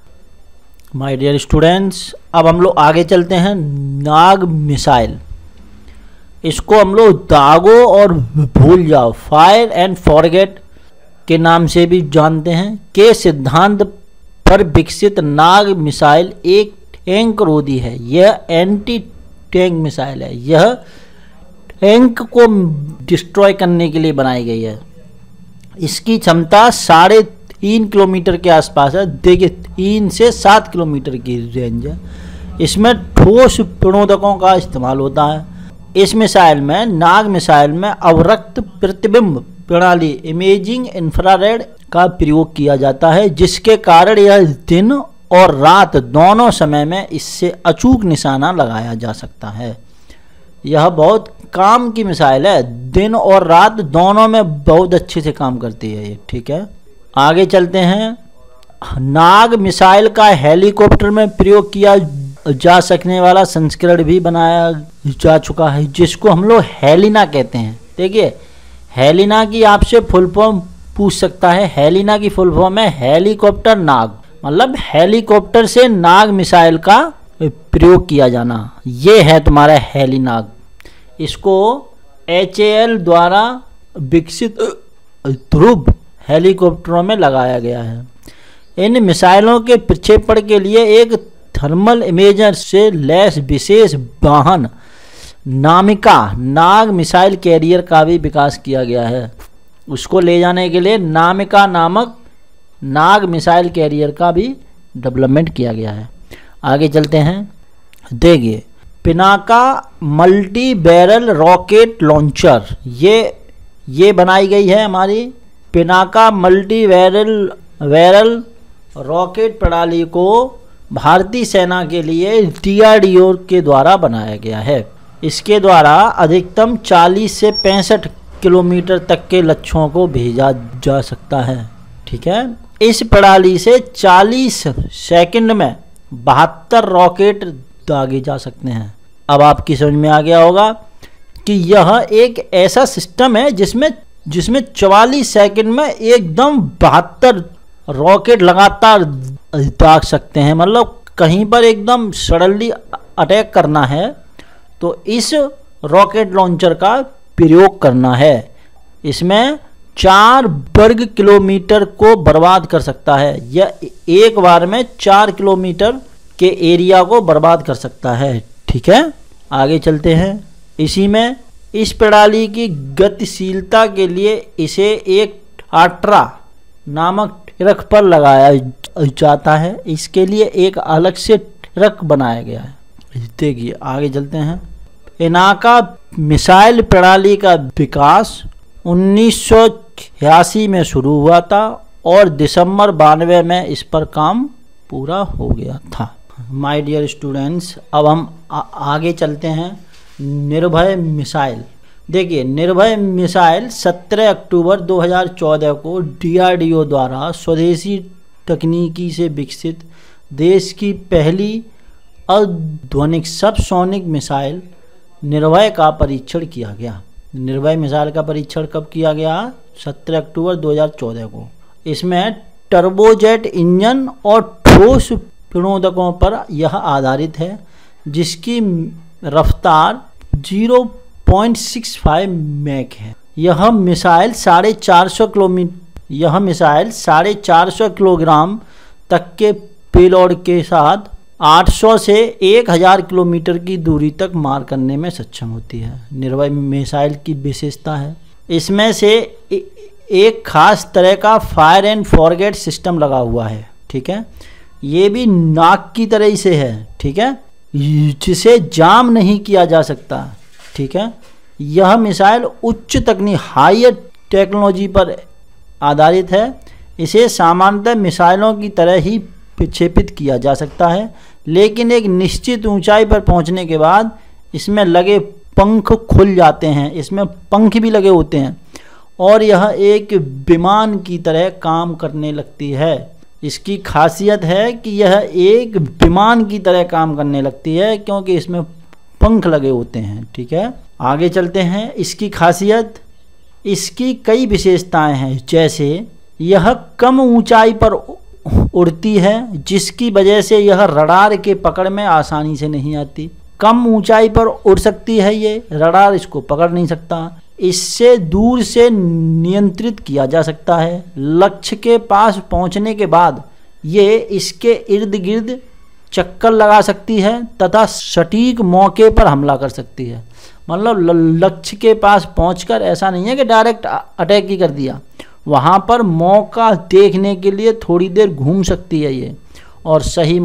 माय डियर स्टूडेंट्स, अब हम लोग आगे चलते हैं। नाग मिसाइल, इसको हम लोग दागो और भूल जाओ, फायर एंड फॉरगेट के नाम से भी जानते हैं, के सिद्धांत पर विकसित नाग मिसाइल एक टैंक रोधी है। यह एंटी टैंक मिसाइल है। यह टैंक को डिस्ट्रॉय करने के लिए बनाई गई है। इसकी क्षमता 3.5 किलोमीटर के आसपास है। देखिए 3 से 7 किलोमीटर की रेंज है। इसमें ठोस प्रणोदकों का इस्तेमाल होता है। इस मिसाइल में, नाग मिसाइल में अवरक्त प्रतिबिंब प्रणाली इमेजिंग इंफ्रारेड का प्रयोग किया जाता है, जिसके कारण यह दिन और रात दोनों समय में इससे अचूक निशाना लगाया जा सकता है। यह बहुत काम की मिसाइल है, दिन और रात दोनों में बहुत अच्छे से काम करती है ये। ठीक है, आगे चलते हैं। नाग मिसाइल का हेलीकॉप्टर में प्रयोग किया जा सकने वाला संस्करण भी बनाया जा चुका है, जिसको हम लोग हेलिना कहते हैं। देखिए हेलिना की आपसे फुल फॉर्म पूछ सकता है। हेलिना की फुल फॉर्म है हेलीकॉप्टर नाग, मतलब हेलीकॉप्टर से नाग मिसाइल का प्रयोग किया जाना। ये है तुम्हारा हेलिनाग। इसको HAL द्वारा विकसित ध्रुव हेलीकॉप्टरों में लगाया गया है। इन मिसाइलों के प्रक्षेपण के लिए एक थर्मल इमेजर से लैस विशेष वाहन नामिका नाग मिसाइल कैरियर का भी विकास किया गया है। उसको ले जाने के लिए नामिका नामक नाग मिसाइल कैरियर का भी डेवलपमेंट किया गया है। आगे चलते हैं। देखिए Pinaka multi barrel rocket launcher, ये बनाई गई है हमारी। पिनाका मल्टी बैरल रॉकेट प्रणाली को भारतीय सेना के लिए DRDO के द्वारा बनाया गया है। इसके द्वारा अधिकतम 40 से 65 किलोमीटर तक के लक्ष्यों को भेजा जा सकता है। ठीक है, इस प्रणाली से 40 सेकंड में 72 रॉकेट दागे जा सकते हैं। अब आपकी समझ में आ गया होगा कि यह एक ऐसा सिस्टम है जिसमें 44 सेकंड में एकदम 72 रॉकेट लगातार दाग सकते हैं। मतलब कहीं पर एकदम सडनली अटैक करना है तो इस रॉकेट लॉन्चर का प्रयोग करना है। इसमें 4 वर्ग किलोमीटर को बर्बाद कर सकता है। यह एक बार में 4 किलोमीटर के एरिया को बर्बाद कर सकता है। ठीक है, आगे चलते हैं। इसी में इस प्रणाली की गतिशीलता के लिए इसे एक टाट्रा नामक ट्रक पर लगाया जाता है। इसके लिए एक अलग से ट्रक बनाया गया है। देखिए आगे चलते हैं। पिनाका मिसाइल प्रणाली का विकास 1986 में शुरू हुआ था और दिसंबर 92 में इस पर काम पूरा हो गया था। माय डियर स्टूडेंट्स, अब हम आगे चलते हैं। निर्भय मिसाइल। देखिए, निर्भय मिसाइल 17 अक्टूबर 2014 को DRDO द्वारा स्वदेशी तकनीकी से विकसित देश की पहली आधुनिक सबसोनिक मिसाइल निर्भय का परीक्षण किया गया। निर्भय मिसाइल का परीक्षण कब किया गया? 17 अक्टूबर 2014 को। इसमें टर्बोजेट इंजन और ठोस प्रणोदकों पर यह आधारित है, जिसकी रफ्तार 0.65 मैक है। यह मिसाइल 450 किलोग्राम तक के पेलोड के साथ 800 से 1000 किलोमीटर की दूरी तक मार करने में सक्षम होती है। निर्भय मिसाइल की विशेषता है, इसमें से एक खास तरह का फायर एंड फॉरगेट सिस्टम लगा हुआ है। ठीक है, ये भी नाक की तरह से है। ठीक है, जिसे जाम नहीं किया जा सकता। ठीक है, यह मिसाइल उच्च तकनीक हायर टेक्नोलॉजी पर आधारित है। इसे सामान्यतः मिसाइलों की तरह ही विक्षेपित किया जा सकता है, लेकिन एक निश्चित ऊंचाई पर पहुंचने के बाद इसमें लगे पंख खुल जाते हैं। इसमें पंख भी लगे होते हैं और यह एक विमान की तरह काम करने लगती है। इसकी खासियत है कि यह एक विमान की तरह काम करने लगती है क्योंकि इसमें पंख लगे होते हैं। ठीक है, आगे चलते हैं। इसकी खासियत, इसकी कई विशेषताएं हैं, जैसे यह कम ऊंचाई पर उड़ती है, जिसकी वजह से यह रडार के पकड़ में आसानी से नहीं आती। कम ऊंचाई पर उड़ सकती है ये, रडार इसको पकड़ नहीं सकता। इससे दूर से नियंत्रित किया जा सकता है। लक्ष्य के पास पहुंचने के बाद ये इसके इर्द गिर्द चक्कर लगा सकती है तथा सटीक मौके पर हमला कर सकती है। मतलब लक्ष्य के पास पहुंचकर ऐसा नहीं है कि डायरेक्ट अटैक ही कर दिया, वहाँ पर मौका देखने के लिए थोड़ी देर घूम सकती है ये, और सही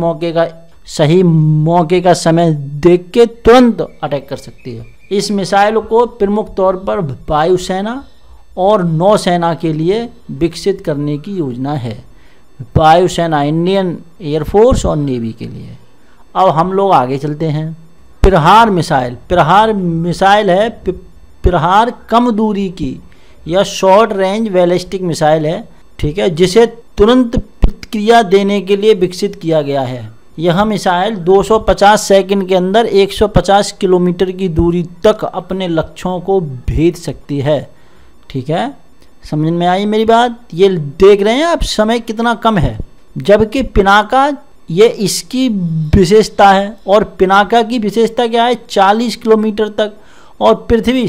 मौके का समय देख के तुरंत अटैक कर सकती है। इस मिसाइल को प्रमुख तौर पर वायुसेना और नौसेना के लिए विकसित करने की योजना है। वायुसेना, इंडियन एयरफोर्स और नेवी के लिए। अब हम लोग आगे चलते हैं। प्रहार मिसाइल। प्रहार मिसाइल है, प्रहार कम दूरी की यह शॉर्ट रेंज बैलिस्टिक मिसाइल है। ठीक है, जिसे तुरंत प्रतिक्रिया देने के लिए विकसित किया गया है। यह मिसाइल 250 सेकंड के अंदर 150 किलोमीटर की दूरी तक अपने लक्ष्यों को भेद सकती है। ठीक है, समझ में आई मेरी बात? ये देख रहे हैं आप, समय कितना कम है, जबकि पिनाका ये इसकी विशेषता है। और पिनाका की विशेषता क्या है? 40 किलोमीटर तक, और पृथ्वी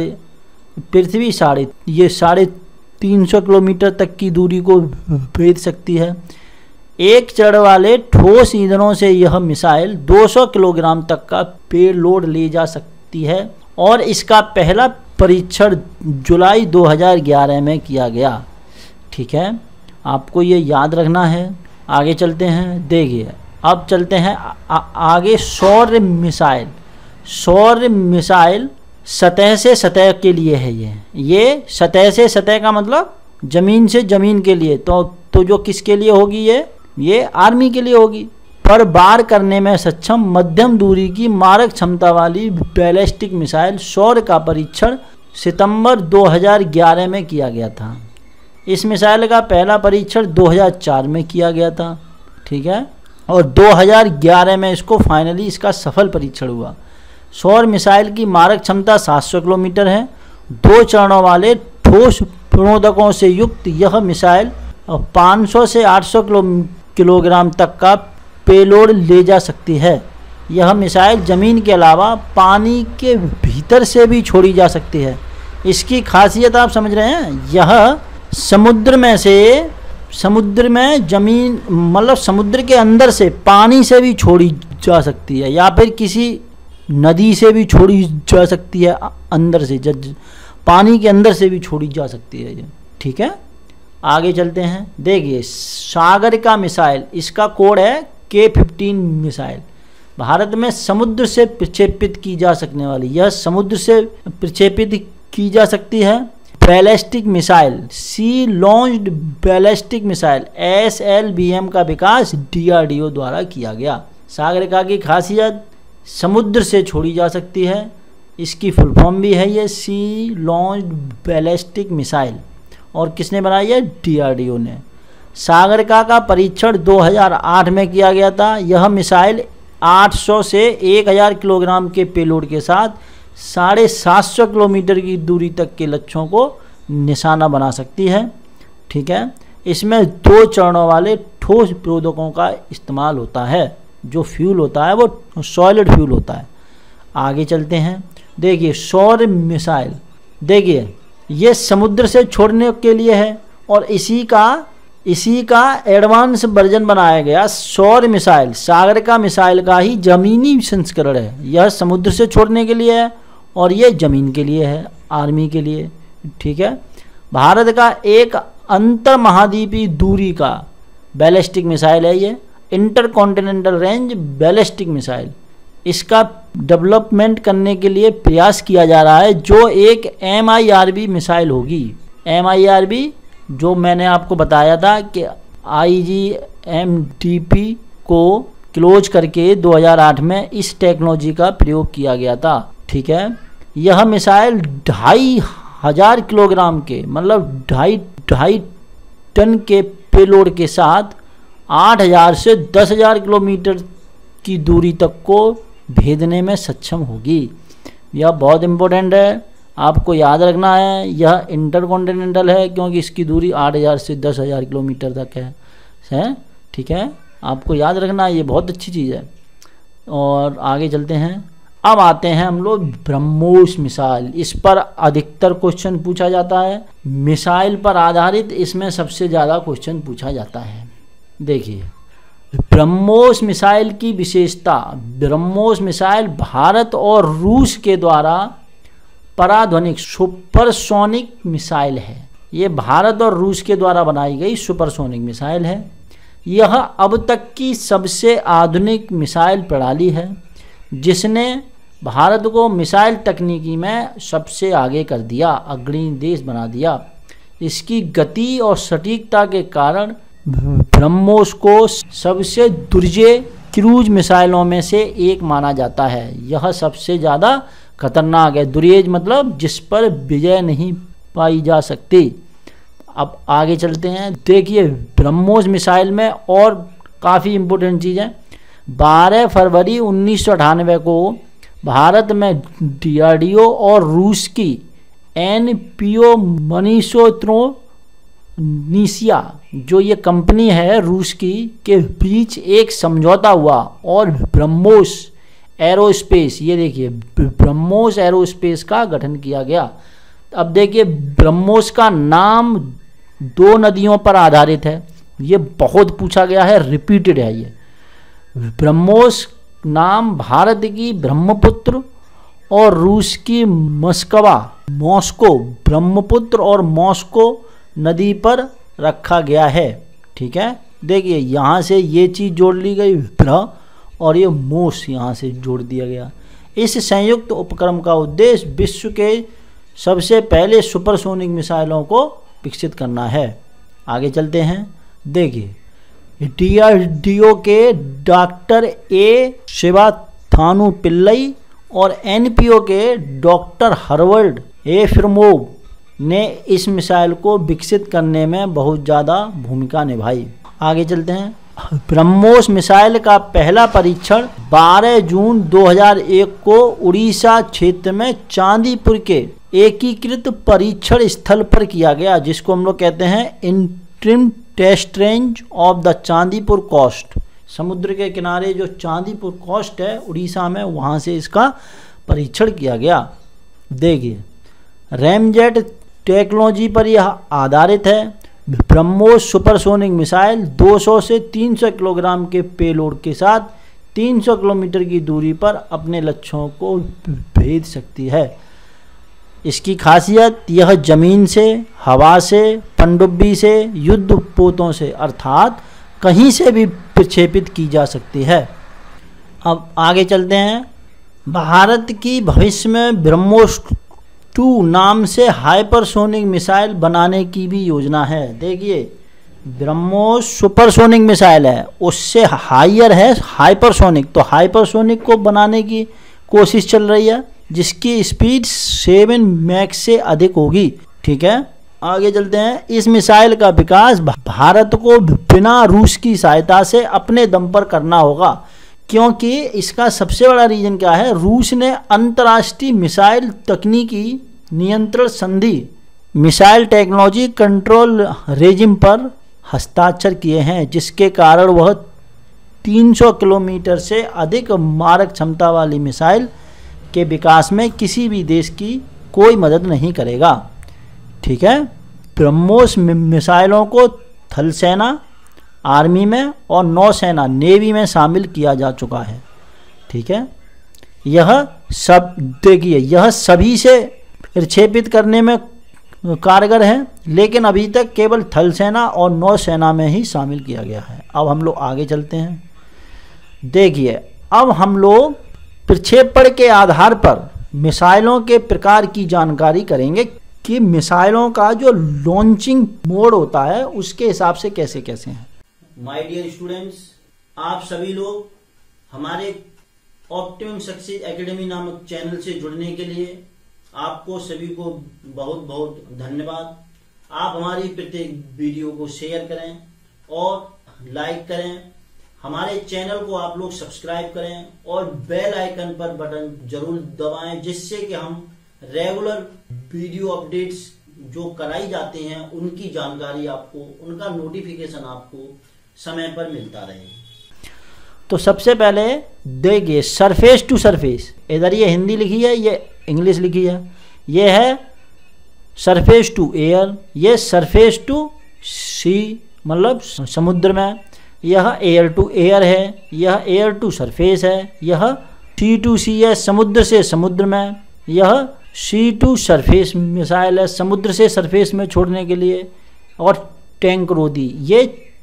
350 किलोमीटर तक की दूरी को भेद सकती है। एक चढ़ वाले ठोस ईंधनों से यह मिसाइल 200 किलोग्राम तक का पेलोड ले जा सकती है और इसका पहला परीक्षण जुलाई 2011 में किया गया। ठीक है, आपको ये याद रखना है। आगे चलते हैं। देखिए, अब चलते हैं आगे। सौर मिसाइल। सौर मिसाइल सतह से सतह के लिए है। ये सतह से सतह का मतलब ज़मीन से ज़मीन के लिए। तो जो किसके लिए होगी? ये आर्मी के लिए होगी। पर वार करने में सक्षम मध्यम दूरी की मारक क्षमता वाली बैलिस्टिक मिसाइल सौर का परीक्षण सितंबर 2011 में किया गया था। इस मिसाइल का पहला परीक्षण 2004 में किया गया था। ठीक है, और 2011 में फाइनली इसका सफल परीक्षण हुआ। सौर मिसाइल की मारक क्षमता 700 किलोमीटर है। 2 चरणों वाले ठोस प्रणोदकों से युक्त यह मिसाइल 500 से 800 किलोग्राम तक का पेलोड ले जा सकती है। यह मिसाइल ज़मीन के अलावा पानी के भीतर से भी छोड़ी जा सकती है। इसकी खासियत आप समझ रहे हैं? यह समुद्र में से समुद्र में जमीन मतलब समुद्र के अंदर से पानी से भी छोड़ी जा सकती है या फिर किसी नदी से भी छोड़ी जा सकती है, अंदर से पानी के अंदर से भी छोड़ी जा सकती है ये। ठीक है, आगे चलते हैं। देखिए सागरिका मिसाइल, इसका कोड है K-15 मिसाइल। भारत में समुद्र से प्रक्षेपित की जा सकने वाली, यह समुद्र से प्रक्षेपित की जा सकती है ballistic missile, sea launched ballistic missile SLBM का विकास DRDO द्वारा किया गया। सागरिका की खासियत समुद्र से छोड़ी जा सकती है, इसकी फुल फॉर्म भी है ये सी लॉन्च्ड बैलिस्टिक मिसाइल, और किसने बनाई है? DRDO ने। सागरिका का परीक्षण 2008 में किया गया था। यह मिसाइल 800 से 1000 किलोग्राम के पेलोड के साथ 750 किलोमीटर की दूरी तक के लक्ष्यों को निशाना बना सकती है। ठीक है, इसमें 2 चरणों वाले ठोस प्रतिरोधकों का इस्तेमाल होता है। जो फ्यूल होता है वो सॉलिड फ्यूल होता है। आगे चलते हैं। देखिए सौर मिसाइल, देखिए ये समुद्र से छोड़ने के लिए है और इसी का एडवांस वर्जन बनाया गया सौर मिसाइल। सागरिका मिसाइल का ही जमीनी संस्करण है। यह समुद्र से छोड़ने के लिए है और ये ज़मीन के लिए है, आर्मी के लिए। ठीक है, भारत का एक अंतर महाद्वीपीय दूरी का बैलिस्टिक मिसाइल है ये, इंटरकॉन्टिनेंटल रेंज बैलिस्टिक मिसाइल। इसका डेवलपमेंट करने के लिए प्रयास किया जा रहा है, जो एक MIRV मिसाइल होगी। MIRV जो मैंने आपको बताया था कि IGMDP को क्लोज करके 2008 में इस टेक्नोलॉजी का प्रयोग किया गया था। ठीक है, यह मिसाइल 2500 किलोग्राम के मतलब 2.5 टन के पेलोड के साथ 8000 से 10,000 किलोमीटर की दूरी तक को भेजने में सक्षम होगी। यह बहुत इम्पोर्टेंट है, आपको याद रखना है। यह इंटरकॉन्टिनेंटल है क्योंकि इसकी दूरी 8000 से 10,000 किलोमीटर तक है। ठीक है, आपको याद रखना, ये बहुत अच्छी चीज़ है। और आगे चलते हैं। अब आते हैं हम लोग ब्रह्मोस मिसाइल। इस पर अधिकतर क्वेश्चन पूछा जाता है। मिसाइल पर आधारित इसमें सबसे ज़्यादा क्वेश्चन पूछा जाता है। देखिए ब्रह्मोस मिसाइल की विशेषता, ब्रह्मोस मिसाइल भारत और रूस के द्वारा पराध्वनिक सुपरसोनिक मिसाइल है। ये भारत और रूस के द्वारा बनाई गई सुपरसोनिक मिसाइल है। यह अब तक की सबसे आधुनिक मिसाइल प्रणाली है, जिसने भारत को मिसाइल तकनीकी में सबसे आगे कर दिया, अग्रणी देश बना दिया। इसकी गति और सटीकता के कारण ब्रह्मोस को सबसे दुर्जय क्रूज मिसाइलों में से एक माना जाता है। यह सबसे ज़्यादा खतरनाक है। दुर्जय मतलब जिस पर विजय नहीं पाई जा सकती। अब आगे चलते हैं। देखिए ब्रह्मोस मिसाइल में और काफ़ी इम्पोर्टेंट चीज़ है। 12 फरवरी 1998 को भारत में DRDO और रूस की NPO मनीसोत्रोनिसिया जो ये कंपनी है रूस की, के बीच एक समझौता हुआ और ब्रह्मोस एरोस्पेस, ये देखिए ब्रह्मोस एरोस्पेस का गठन किया गया। अब देखिए ब्रह्मोस का नाम 2 नदियों पर आधारित है। ये बहुत पूछा गया है, रिपीटेड है। ये ब्रह्मोस नाम भारत की ब्रह्मपुत्र और रूस की मॉस्को ब्रह्मपुत्र और मॉस्को नदी पर रखा गया है। ठीक है, देखिए यहाँ से ये चीज़ जोड़ ली गई ब्रह्म और ये मोस यहाँ से जोड़ दिया गया। इस संयुक्त उपक्रम का उद्देश्य विश्व के सबसे पहले सुपरसोनिक मिसाइलों को विकसित करना है। आगे चलते हैं। देखिए DRDO के डॉक्टर A शिवाथानु पिल्लई और NPO के डॉक्टर हर्वर्ड A फिरमोव ने इस मिसाइल को विकसित करने में बहुत ज़्यादा भूमिका निभाई। आगे चलते हैं। ब्रह्मोस मिसाइल का पहला परीक्षण 12 जून 2001 को उड़ीसा क्षेत्र में चांदीपुर के एकीकृत परीक्षण स्थल पर किया गया, जिसको हम लोग कहते हैं interim test range of the Chandipur coast. समुद्र के किनारे जो चांदीपुर कोस्ट है उड़ीसा में, वहाँ से इसका परीक्षण किया गया। देखिए रैमजेट टेक्नोलॉजी पर यह आधारित है। ब्रह्मोस सुपरसोनिक मिसाइल 200 से 300 किलोग्राम के पेलोड के साथ 300 किलोमीटर की दूरी पर अपने लक्ष्यों को भेज सकती है। इसकी खासियत, यह जमीन से, हवा से, पनडुब्बी से, युद्ध पोतों से अर्थात कहीं से भी प्रक्षेपित की जा सकती है। अब आगे चलते हैं। भारत की भविष्य में ब्रह्मोस 2 नाम से हाइपरसोनिक मिसाइल बनाने की भी योजना है। देखिए, ब्रह्मोस सुपरसोनिक मिसाइल है, उससे हायर है हाइपरसोनिक, तो हाइपरसोनिक को बनाने की कोशिश चल रही है जिसकी स्पीड 7 मैक से अधिक होगी। ठीक है, आगे चलते हैं। इस मिसाइल का विकास भारत को बिना रूस की सहायता से अपने दम पर करना होगा, क्योंकि इसका सबसे बड़ा रीजन क्या है, रूस ने अंतर्राष्ट्रीय मिसाइल तकनीकी नियंत्रण संधि मिसाइल टेक्नोलॉजी कंट्रोल रेजिम पर हस्ताक्षर किए हैं, जिसके कारण वह 300 किलोमीटर से अधिक मारक क्षमता वाली मिसाइल के विकास में किसी भी देश की कोई मदद नहीं करेगा। ठीक है, ब्रह्मोस मिसाइलों को थल सेना आर्मी में और नौसेना नेवी में शामिल किया जा चुका है। ठीक है, यह सब देखिए, यह सभी से प्रक्षेपित करने में कारगर है, लेकिन अभी तक केवल थल सेना और नौसेना में ही शामिल किया गया है। अब हम लोग आगे चलते हैं। देखिए, अब हम लोग प्रक्षेपण के आधार पर मिसाइलों के प्रकार की जानकारी करेंगे कि मिसाइलों का जो लॉन्चिंग मोड होता है उसके हिसाब से कैसे कैसे हैं। माय डियर स्टूडेंट्स, आप सभी लोग हमारे ऑप्टिमम सक्सेस एकेडमी नामक चैनल से जुड़ने के लिए आपको सभी को बहुत बहुत धन्यवाद। आप हमारी प्रत्येक वीडियो को शेयर करें और लाइक करें, हमारे चैनल को आप लोग सब्सक्राइब करें और बेल आइकन पर बटन जरूर दबाएं, जिससे कि हम रेगुलर वीडियो अपडेट्स जो कराई जाती हैं उनकी जानकारी आपको, उनका नोटिफिकेशन आपको समय पर मिलता रहे। तो सबसे पहले देखिए, सरफेस टू सरफेस, इधर ये हिंदी लिखी है, ये इंग्लिश लिखी है। ये है सरफेस टू एयर, ये सरफेस टू सी मतलब समुद्र में, यह एयर टू एयर है, यह एयर टू सरफेस है, यह सी टू सी है समुद्र से समुद्र में, यह सी टू सरफेस मिसाइल है समुद्र से सरफेस में छोड़ने के लिए, और टैंक रोधी। ये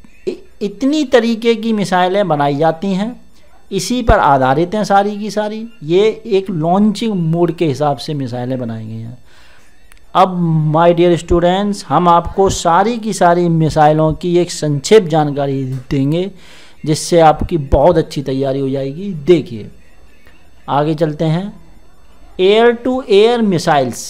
इतनी तरीके की मिसाइलें बनाई जाती हैं, इसी पर आधारित हैं सारी की सारी। ये एक लॉन्चिंग मोड के हिसाब से मिसाइलें बनाई गई हैं। अब माय डियर स्टूडेंट्स, हम आपको सारी की सारी मिसाइलों की एक संक्षिप्त जानकारी देंगे, जिससे आपकी बहुत अच्छी तैयारी हो जाएगी। देखिए, आगे चलते हैं। Air to air missiles.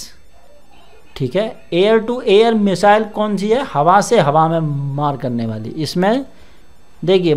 ठीक है, एयर टू एयर मिसाइल कौन सी है, हवा से हवा में मार करने वाली। इसमें देखिए,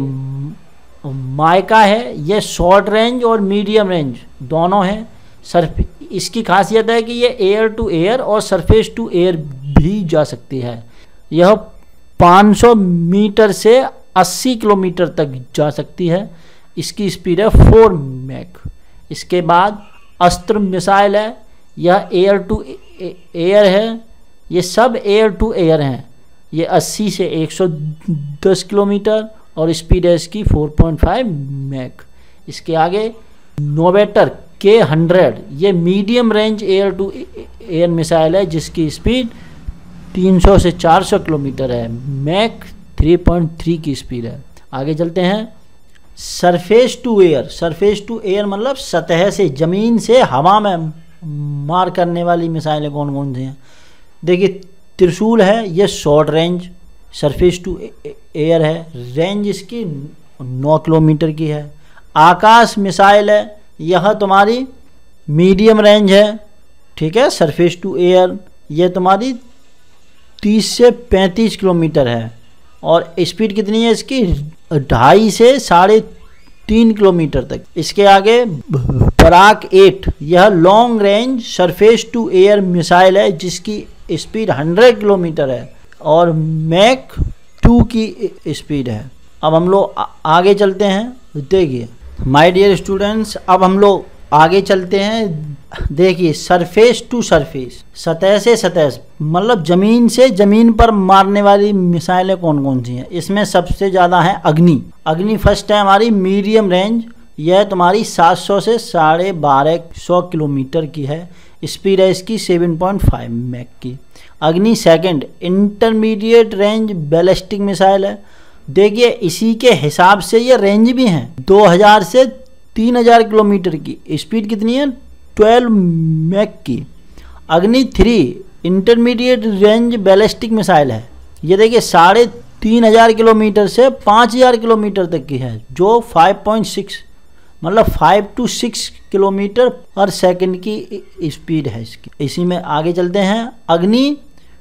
माइका है, ये शॉर्ट रेंज और मीडियम रेंज दोनों हैं। इसकी खासियत है कि ये एयर टू एयर और सरफेस टू एयर भी जा सकती है। यह 500 मीटर से 80 किलोमीटर तक जा सकती है। इसकी स्पीड है 4 मैक। इसके बाद अस्त्र मिसाइल है, यह एयर टू एयर है, ये सब एयर टू एयर हैं। ये 80 से 110 किलोमीटर और स्पीड है इसकी 4.5 मैक। इसके आगे नोवेटर K100, ये medium range air to air missile है, जिसकी स्पीड 300 से 400 किलोमीटर है, मैक 3.3 की स्पीड है। आगे चलते हैं। Surface to air. Surface to air मतलब सतह से, ज़मीन से हवा में मार करने वाली मिसाइलें कौन कौन सी हैं। देखिए, त्रिशूल है, ये short range surface to air है, रेंज इसकी 9 किलोमीटर की है। आकाश मिसाइल है, यह तुम्हारी मीडियम रेंज है। ठीक है, सरफेस टू एयर, ये तुम्हारी 30 से 35 किलोमीटर है और स्पीड कितनी है इसकी, 2.5 से 3.5 किलोमीटर तक। इसके आगे बराक 8, यह long range surface to air missile है, जिसकी स्पीड 100 किलोमीटर है और मैक 2 की स्पीड है। अब हम लोग आगे चलते हैं। देखिए माय डियर स्टूडेंट्स, अब हम लोग आगे चलते हैं। देखिए, सरफेस टू सरफेस, सतह से सतह मतलब ज़मीन से ज़मीन पर मारने वाली मिसाइलें कौन कौन सी हैं। इसमें सबसे ज़्यादा है अग्नि। अग्नि फर्स्ट है हमारी मीडियम रेंज, यह तुम्हारी 700 से 1250 किलोमीटर की है। स्पीड है इसकी 7.5 मैक की। Agni second intermediate range ballistic missile है। देखिए इसी के हिसाब से ये रेंज भी हैं, 2000 से 3000 किलोमीटर की। स्पीड कितनी है 12 मैक की। अग्नि 3 इंटरमीडिएट रेंज बैलिस्टिक मिसाइल है। ये देखिए 3500 किलोमीटर से 5000 किलोमीटर तक की है, जो 5.6 मतलब 5 to 6 किलोमीटर पर सेकंड की स्पीड है इसकी। इसी में आगे चलते हैं। अग्नि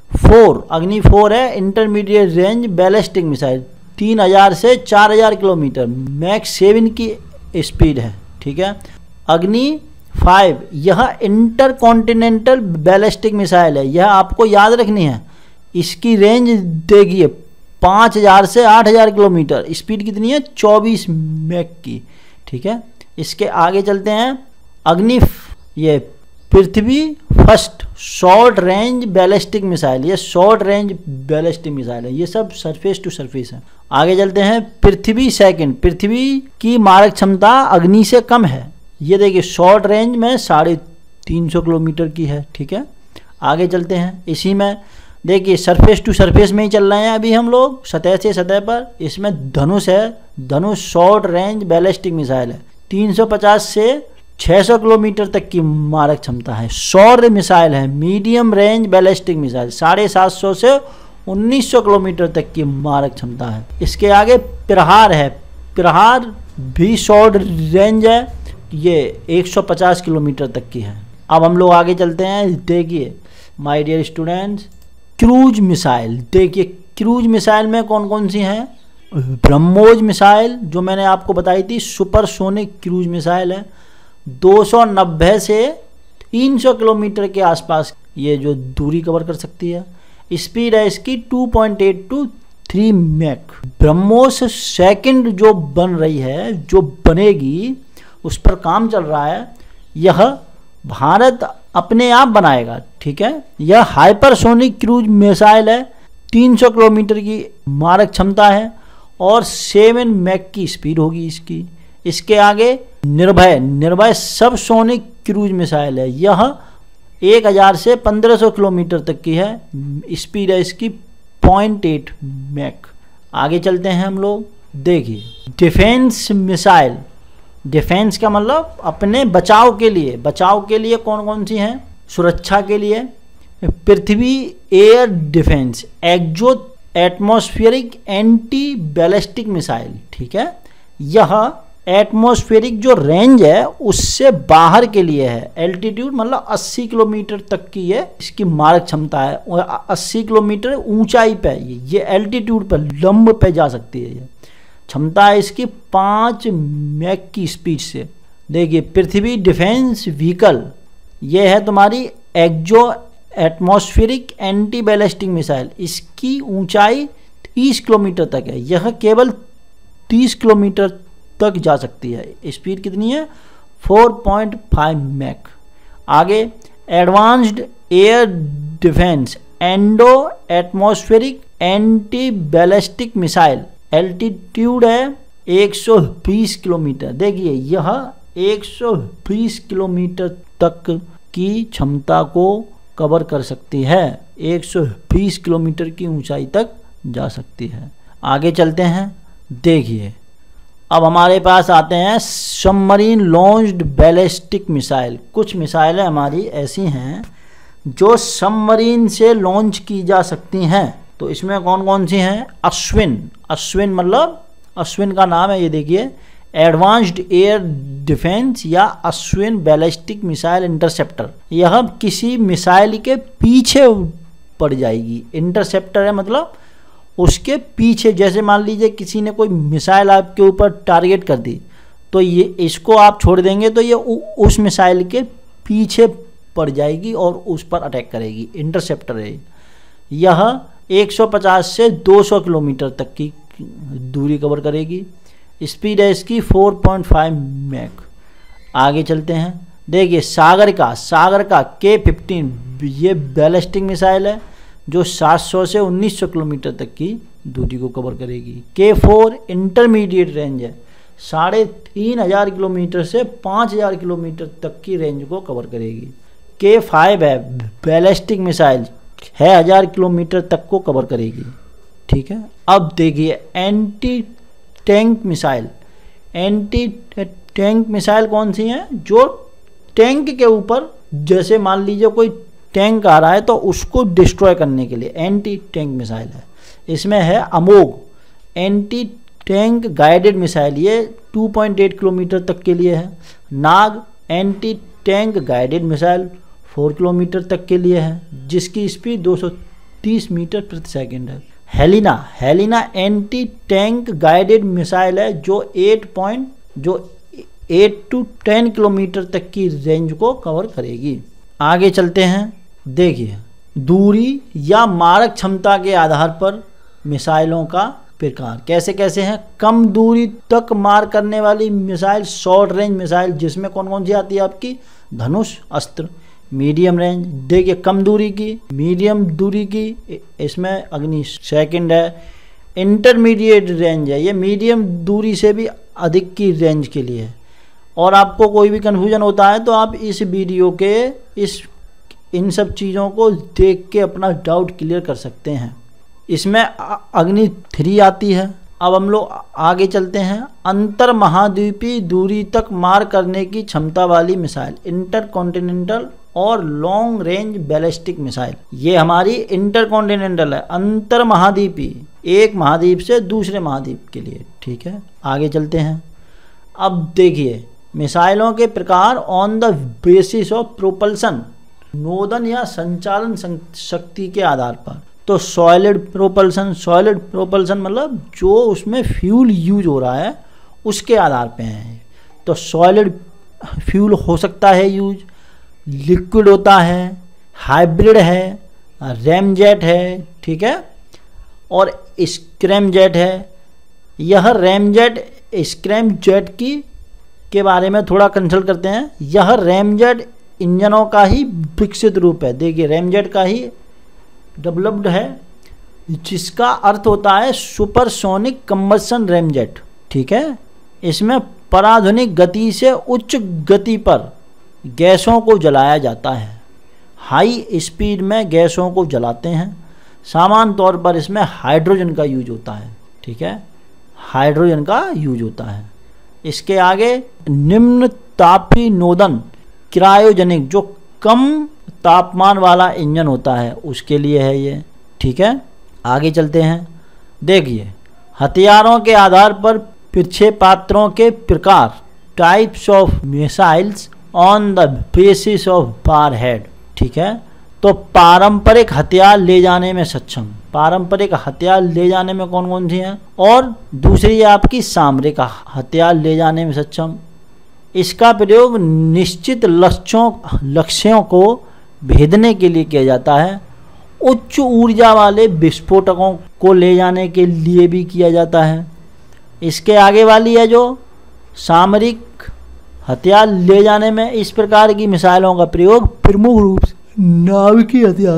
4 है इंटरमीडिएट रेंज बैलिस्टिक मिसाइल, 3000 से 4000 किलोमीटर, मैक्स 7 की स्पीड है, ठीक है। अग्नि 5 यह इंटर कॉन्टिनेंटल बैलिस्टिक मिसाइल है, यह आपको याद रखनी है। इसकी रेंज देखिए 5000 से 8000 किलोमीटर, स्पीड कितनी है 24 मैक की, ठीक है। इसके आगे चलते हैं। अग्नि ये Prithvi first short range ballistic missile, ये शॉर्ट रेंज बैलिस्टिक मिसाइल है, ये सब सरफेस टू सरफेस है। आगे चलते हैं। पृथ्वी सेकंड, पृथ्वी की मारक क्षमता अग्नि से कम है। ये देखिए शॉर्ट रेंज में 350 किलोमीटर की है, ठीक है। आगे चलते हैं। इसी में देखिए सरफेस टू सरफेस में ही चल रहे हैं अभी हम लोग, सतह से सतह पर। इसमें धनुष है, Dhanush short range ballistic missile है, 350 से 600 किलोमीटर तक की मारक क्षमता है। सौर्य मिसाइल है, मीडियम रेंज बैलिस्टिक मिसाइल, 750 से 1900 किलोमीटर तक की मारक क्षमता है। इसके आगे प्रहार है, प्रहार भी शॉर्ट रेंज है, ये 150 किलोमीटर तक की है। अब हम लोग आगे चलते हैं। देखिए my dear students, cruise missile. देखिए क्रूज मिसाइल में कौन कौन सी हैं। ब्रह्मोस मिसाइल जो मैंने आपको बताई थी, सुपरसोनिक क्रूज मिसाइल है, 290 से 300 किलोमीटर के आसपास ये जो दूरी कवर कर सकती है। स्पीड है इसकी 2.8 to 3 मैक। ब्रह्मोस सेकंड जो बन रही है, जो बनेगी, उस पर काम चल रहा है। यह भारत अपने आप बनाएगा, ठीक है। यह हाइपरसोनिक क्रूज मिसाइल है, 300 किलोमीटर की मारक क्षमता है और 7 मैक की स्पीड होगी इसकी। इसके आगे निर्भय सब सोनिक क्रूज मिसाइल है, यह 1000 से 1500 किलोमीटर तक की है। स्पीड है इसकी 0.8 मैक। आगे चलते हैं हम लोग। देखिए डिफेंस मिसाइल, डिफेंस का मतलब अपने बचाव के लिए कौन कौन सी हैं। सुरक्षा के लिए Prithvi air defence, exo atmospheric anti ballistic missile, ठीक है। यह एटमॉस्फेरिक जो रेंज है उससे बाहर के लिए है। एल्टीट्यूड मतलब 80 किलोमीटर तक की है इसकी मारक क्षमता है, और 80 किलोमीटर ऊंचाई पे ये एल्टीट्यूड पर लंब पे जा सकती है। ये क्षमता है इसकी 5 मैक की स्पीड से। देखिए पृथ्वी डिफेंस व्हीकल, ये है तुम्हारी exo atmospheric anti ballistic missile, इसकी ऊंचाई 30 किलोमीटर तक है, यह केवल 30 किलोमीटर तक जा सकती है। स्पीड कितनी है 4.5 मैक। आगे advanced air defence endo atmospheric anti ballistic missile, altitude है 120 किलोमीटर। देखिए यह 120 किलोमीटर तक की क्षमता को कवर कर सकती है, 120 किलोमीटर की ऊंचाई तक जा सकती है। आगे चलते हैं। देखिए अब हमारे पास आते हैं सबमरीन लॉन्च्ड बैलिस्टिक मिसाइल। कुछ मिसाइलें हमारी ऐसी हैं जो सबमरीन से लॉन्च की जा सकती हैं। तो इसमें कौन कौन सी हैं। अश्विन मतलब अश्विन का नाम है, ये देखिए एडवांस्ड एयर डिफेंस या अश्विन बैलिस्टिक मिसाइल इंटरसेप्टर। यह किसी मिसाइल के पीछे पड़ जाएगी। इंटरसेप्टर है मतलब उसके पीछे, जैसे मान लीजिए किसी ने कोई मिसाइल आपके ऊपर टारगेट कर दी, तो ये इसको आप छोड़ देंगे तो ये उस मिसाइल के पीछे पड़ जाएगी और उस पर अटैक करेगी। इंटरसेप्टर है। यह 150 से 200 किलोमीटर तक की दूरी कवर करेगी। स्पीड है इसकी 4.5 मैक। आगे चलते हैं। देखिए सागर का K-15 ये बैलिस्टिक मिसाइल है जो 700 से 1900 किलोमीटर तक की दूरी को कवर करेगी। K4 इंटरमीडिएट रेंज है, 3500 किलोमीटर से 5000 किलोमीटर तक की रेंज को कवर करेगी। K5 है बैलिस्टिक मिसाइल, 6000 किलोमीटर तक को कवर करेगी। ठीक है, अब देखिए anti tank missile. Anti tank missile कौन सी हैं? जो टैंक के ऊपर, जैसे मान लीजिए कोई टैंक आ रहा है तो उसको डिस्ट्रॉय करने के लिए एंटी टैंक मिसाइल है। इसमें है Amogh anti tank guided missile, ये 2.8 किलोमीटर तक के लिए है। Nag anti tank guided missile 4 kilometre तक के लिए है, जिसकी स्पीड 230 मीटर प्रति सेकंड है। Helina anti tank guided missile है जो 8 to 10 किलोमीटर तक की रेंज को कवर करेगी। आगे चलते हैं। देखिए दूरी या मारक क्षमता के आधार पर मिसाइलों का प्रकार कैसे कैसे हैं। कम दूरी तक मार करने वाली मिसाइल, शॉर्ट रेंज मिसाइल, जिसमें कौन कौन सी आती है आपकी? धनुष अस्त्र। मीडियम रेंज, देखिए कम दूरी की, मीडियम दूरी की, इसमें अग्नि सेकंड है। इंटरमीडिएट रेंज है, ये मीडियम दूरी से भी अधिक की रेंज के लिए है। और आपको कोई भी कन्फ्यूजन होता है तो आप इस वीडियो के इन सब चीज़ों को देख के अपना डाउट क्लियर कर सकते हैं। इसमें अग्नि 3 आती है। अब हम लोग आगे चलते हैं। अंतर महाद्वीपीय दूरी तक मार करने की क्षमता वाली मिसाइल, इंटरकॉन्टिनेंटल और लॉन्ग रेंज बैलिस्टिक मिसाइल। ये हमारी इंटरकॉन्टिनेंटल है, अंतर महाद्वीपीय, एक महाद्वीप से दूसरे महाद्वीप के लिए। ठीक है, आगे चलते हैं। अब देखिए मिसाइलों के प्रकार on the basis of propulsion, नोदन या संचालन शक्ति के आधार पर। तो सॉलिड प्रोपल्सन मतलब जो उसमें फ्यूल यूज हो रहा है उसके आधार पे है। तो सॉलिड फ्यूल हो सकता है यूज, लिक्विड होता है, हाइब्रिड है, रैमजेट है, ठीक है, और स्क्रैमजेट है। यह रैमजेट स्क्रैमजेट के बारे में थोड़ा कंसल्ट करते हैं। यह रैमजेट इंजनों का ही विकसित रूप है। देखिए रैमजेट का ही डेवलप्ड है, जिसका अर्थ होता है सुपरसोनिक कंबशन रैमजेट। ठीक है, इसमें पराधुनिक गति से उच्च गति पर गैसों को जलाया जाता है। हाई स्पीड में गैसों को जलाते हैं। सामान्य तौर पर इसमें हाइड्रोजन का यूज होता है। ठीक है, हाइड्रोजन का यूज होता है। इसके आगे निम्न तापी नोदन क्रायोजेनिक, जो कम तापमान वाला इंजन होता है उसके लिए है ये। ठीक है, आगे चलते हैं। देखिए हथियारों के आधार पर प्रक्षेपास्त्रों के प्रकार, types of missiles on the basis of warhead. ठीक है, तो पारंपरिक हथियार ले जाने में सक्षम, पारंपरिक हथियार ले जाने में कौन कौन सी हैं, और दूसरी है आपकी सामरिक हथियार ले जाने में सक्षम। इसका प्रयोग निश्चित लक्ष्यों को भेदने के लिए किया जाता है। उच्च ऊर्जा वाले विस्फोटकों को ले जाने के लिए भी किया जाता है। इसके आगे वाली है जो सामरिक हथियार ले जाने में, इस प्रकार की मिसाइलों का प्रयोग प्रमुख रूप से नाभिकीय हथियार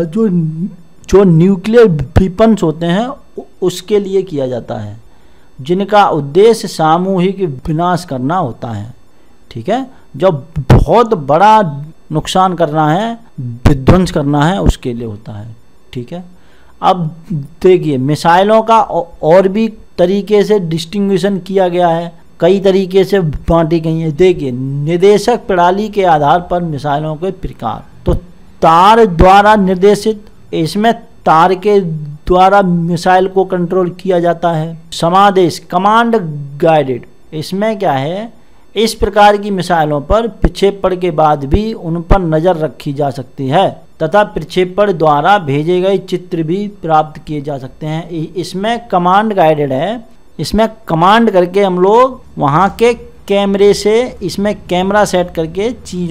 जो न्यूक्लियर वेपन्स होते हैं उसके लिए किया जाता है, जिनका उद्देश्य सामूहिक विनाश करना होता है। ठीक है, जब बहुत बड़ा नुकसान करना है, विध्वंस करना है, उसके लिए होता है। ठीक है, अब देखिए मिसाइलों का और भी तरीके से डिस्टिंग्विशन किया गया है, कई तरीके से बांटी गई है। देखिए निर्देशक प्रणाली के आधार पर मिसाइलों के प्रकार, तो तार द्वारा निर्देशित, इसमें तार के द्वारा मिसाइल को कंट्रोल किया जाता है। समादेश कमांड गाइडेड, इसमें क्या है, इस प्रकार की मिसाइलों पर प्रक्षेपण के बाद भी उन पर नज़र रखी जा सकती है तथा प्रक्षेपण द्वारा भेजे गए चित्र भी प्राप्त किए जा सकते हैं। इसमें कमांड गाइडेड है, इसमें कमांड करके हम लोग वहाँ के कैमरे से, इसमें कैमरा सेट करके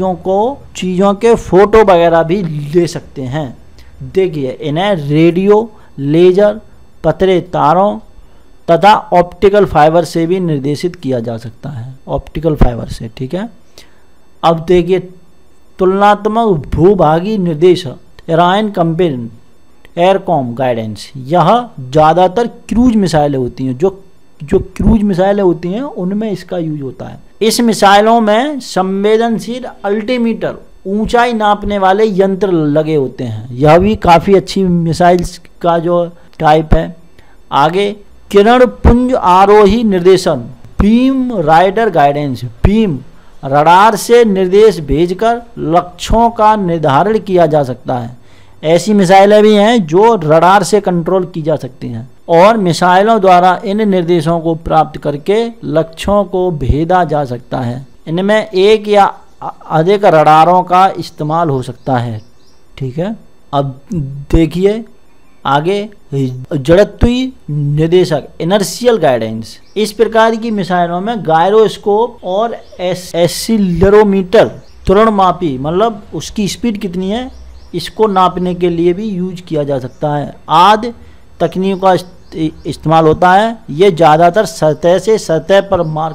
चीज़ों के फ़ोटो वगैरह भी ले सकते हैं। देखिए इन्हें रेडियो, लेज़र, पतले तारों तथा ऑप्टिकल फाइबर से भी निर्देशित किया जा सकता है, ऑप्टिकल फाइबर से। ठीक है, अब देखिए तुलनात्मक भूभागी निर्देश, इरान कंपेन एयरकॉम गाइडेंस। यह ज़्यादातर क्रूज मिसाइलें होती हैं, जो क्रूज मिसाइलें होती हैं उनमें इसका यूज होता है। इस मिसाइलों में संवेदनशील अल्टीमीटर ऊंचाई नापने वाले यंत्र लगे होते हैं। यह भी काफ़ी अच्छी मिसाइल्स का जो टाइप है। आगे किरण पुंज आरोही निर्देशन, beam rider guidance. Beam radar से निर्देश भेजकर लक्ष्यों का निर्धारण किया जा सकता है। ऐसी मिसाइलें भी हैं जो रडार से कंट्रोल की जा सकती हैं और मिसाइलों द्वारा इन निर्देशों को प्राप्त करके लक्ष्यों को भेदा जा सकता है। इनमें एक या अधिक रडारों का इस्तेमाल हो सकता है। ठीक है, अब देखिए आगे जड़त्वीय निर्देशक इनर्शियल गाइडेंस। इस प्रकार की मिसाइलों में गायरोस्कोप और एक्सीलरोमीटर त्वरणमापी, मतलब उसकी स्पीड कितनी है इसको नापने के लिए भी यूज किया जा सकता है, आदि तकनीकों का इस्तेमाल होता है। ये ज़्यादातर सतह से सतह पर मार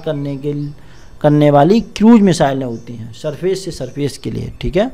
करने वाली क्रूज मिसाइलें होती हैं, सरफेस से सरफेस के लिए। ठीक है,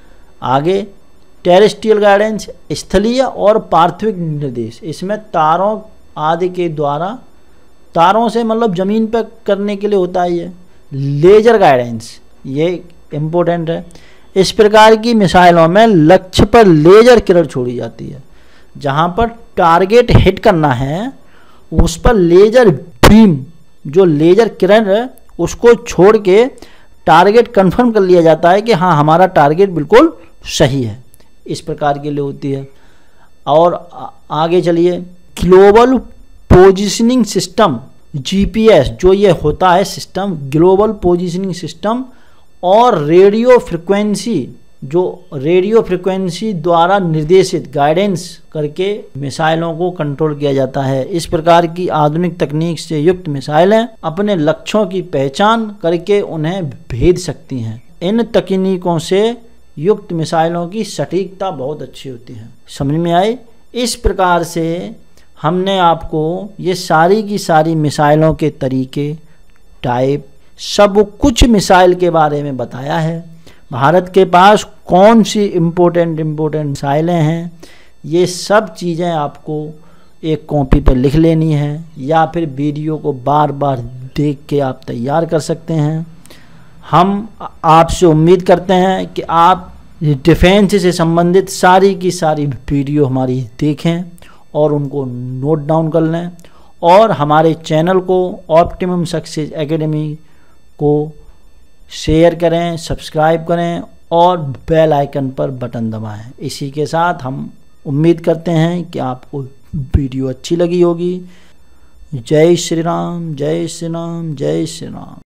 आगे टेरेस्ट्रियल गाइडेंस, स्थलीय और पार्थिव निर्देश। इसमें तारों आदि के द्वारा, तारों से मतलब ज़मीन पर करने के लिए होता है ये। लेजर गाइडेंस, ये इम्पोर्टेंट है। इस प्रकार की मिसाइलों में लक्ष्य पर लेजर किरण छोड़ी जाती है। जहाँ पर टारगेट हिट करना है उस पर लेजर बीम, जो लेजर किरण है उसको छोड़ के टारगेट कंफर्म कर लिया जाता है कि हाँ हमारा टारगेट बिल्कुल सही है। इस प्रकार के लिए होती है। और आगे चलिए, ग्लोबल पोजीशनिंग सिस्टम, जीपीएस जो ये होता है सिस्टम, ग्लोबल पोजीशनिंग सिस्टम, और रेडियो फ्रिक्वेंसी, जो रेडियो फ्रिक्वेंसी द्वारा निर्देशित गाइडेंस करके मिसाइलों को कंट्रोल किया जाता है। इस प्रकार की आधुनिक तकनीक से युक्त मिसाइलें अपने लक्ष्यों की पहचान करके उन्हें भेद सकती हैं। इन तकनीकों से युक्त मिसाइलों की सटीकता बहुत अच्छी होती है। समझ में आए? इस प्रकार से हमने आपको ये सारी की सारी मिसाइलों के तरीके, टाइप, सब कुछ मिसाइल के बारे में बताया है। भारत के पास कौन सी इम्पोर्टेंट मिसाइलें हैं, ये सब चीज़ें आपको एक कॉपी पर लिख लेनी है या फिर वीडियो को बार बार देख के आप तैयार कर सकते हैं। हम आपसे उम्मीद करते हैं कि आप डिफेंस से संबंधित सारी की सारी वीडियो हमारी देखें और उनको नोट डाउन कर लें, और हमारे चैनल को ऑप्टिमम सक्सेस एकेडमी को शेयर करें, सब्सक्राइब करें और बेल आइकन पर बटन दबाएं। इसी के साथ हम उम्मीद करते हैं कि आपको वीडियो अच्छी लगी होगी। जय श्री राम, जय श्री राम, जय श्री राम।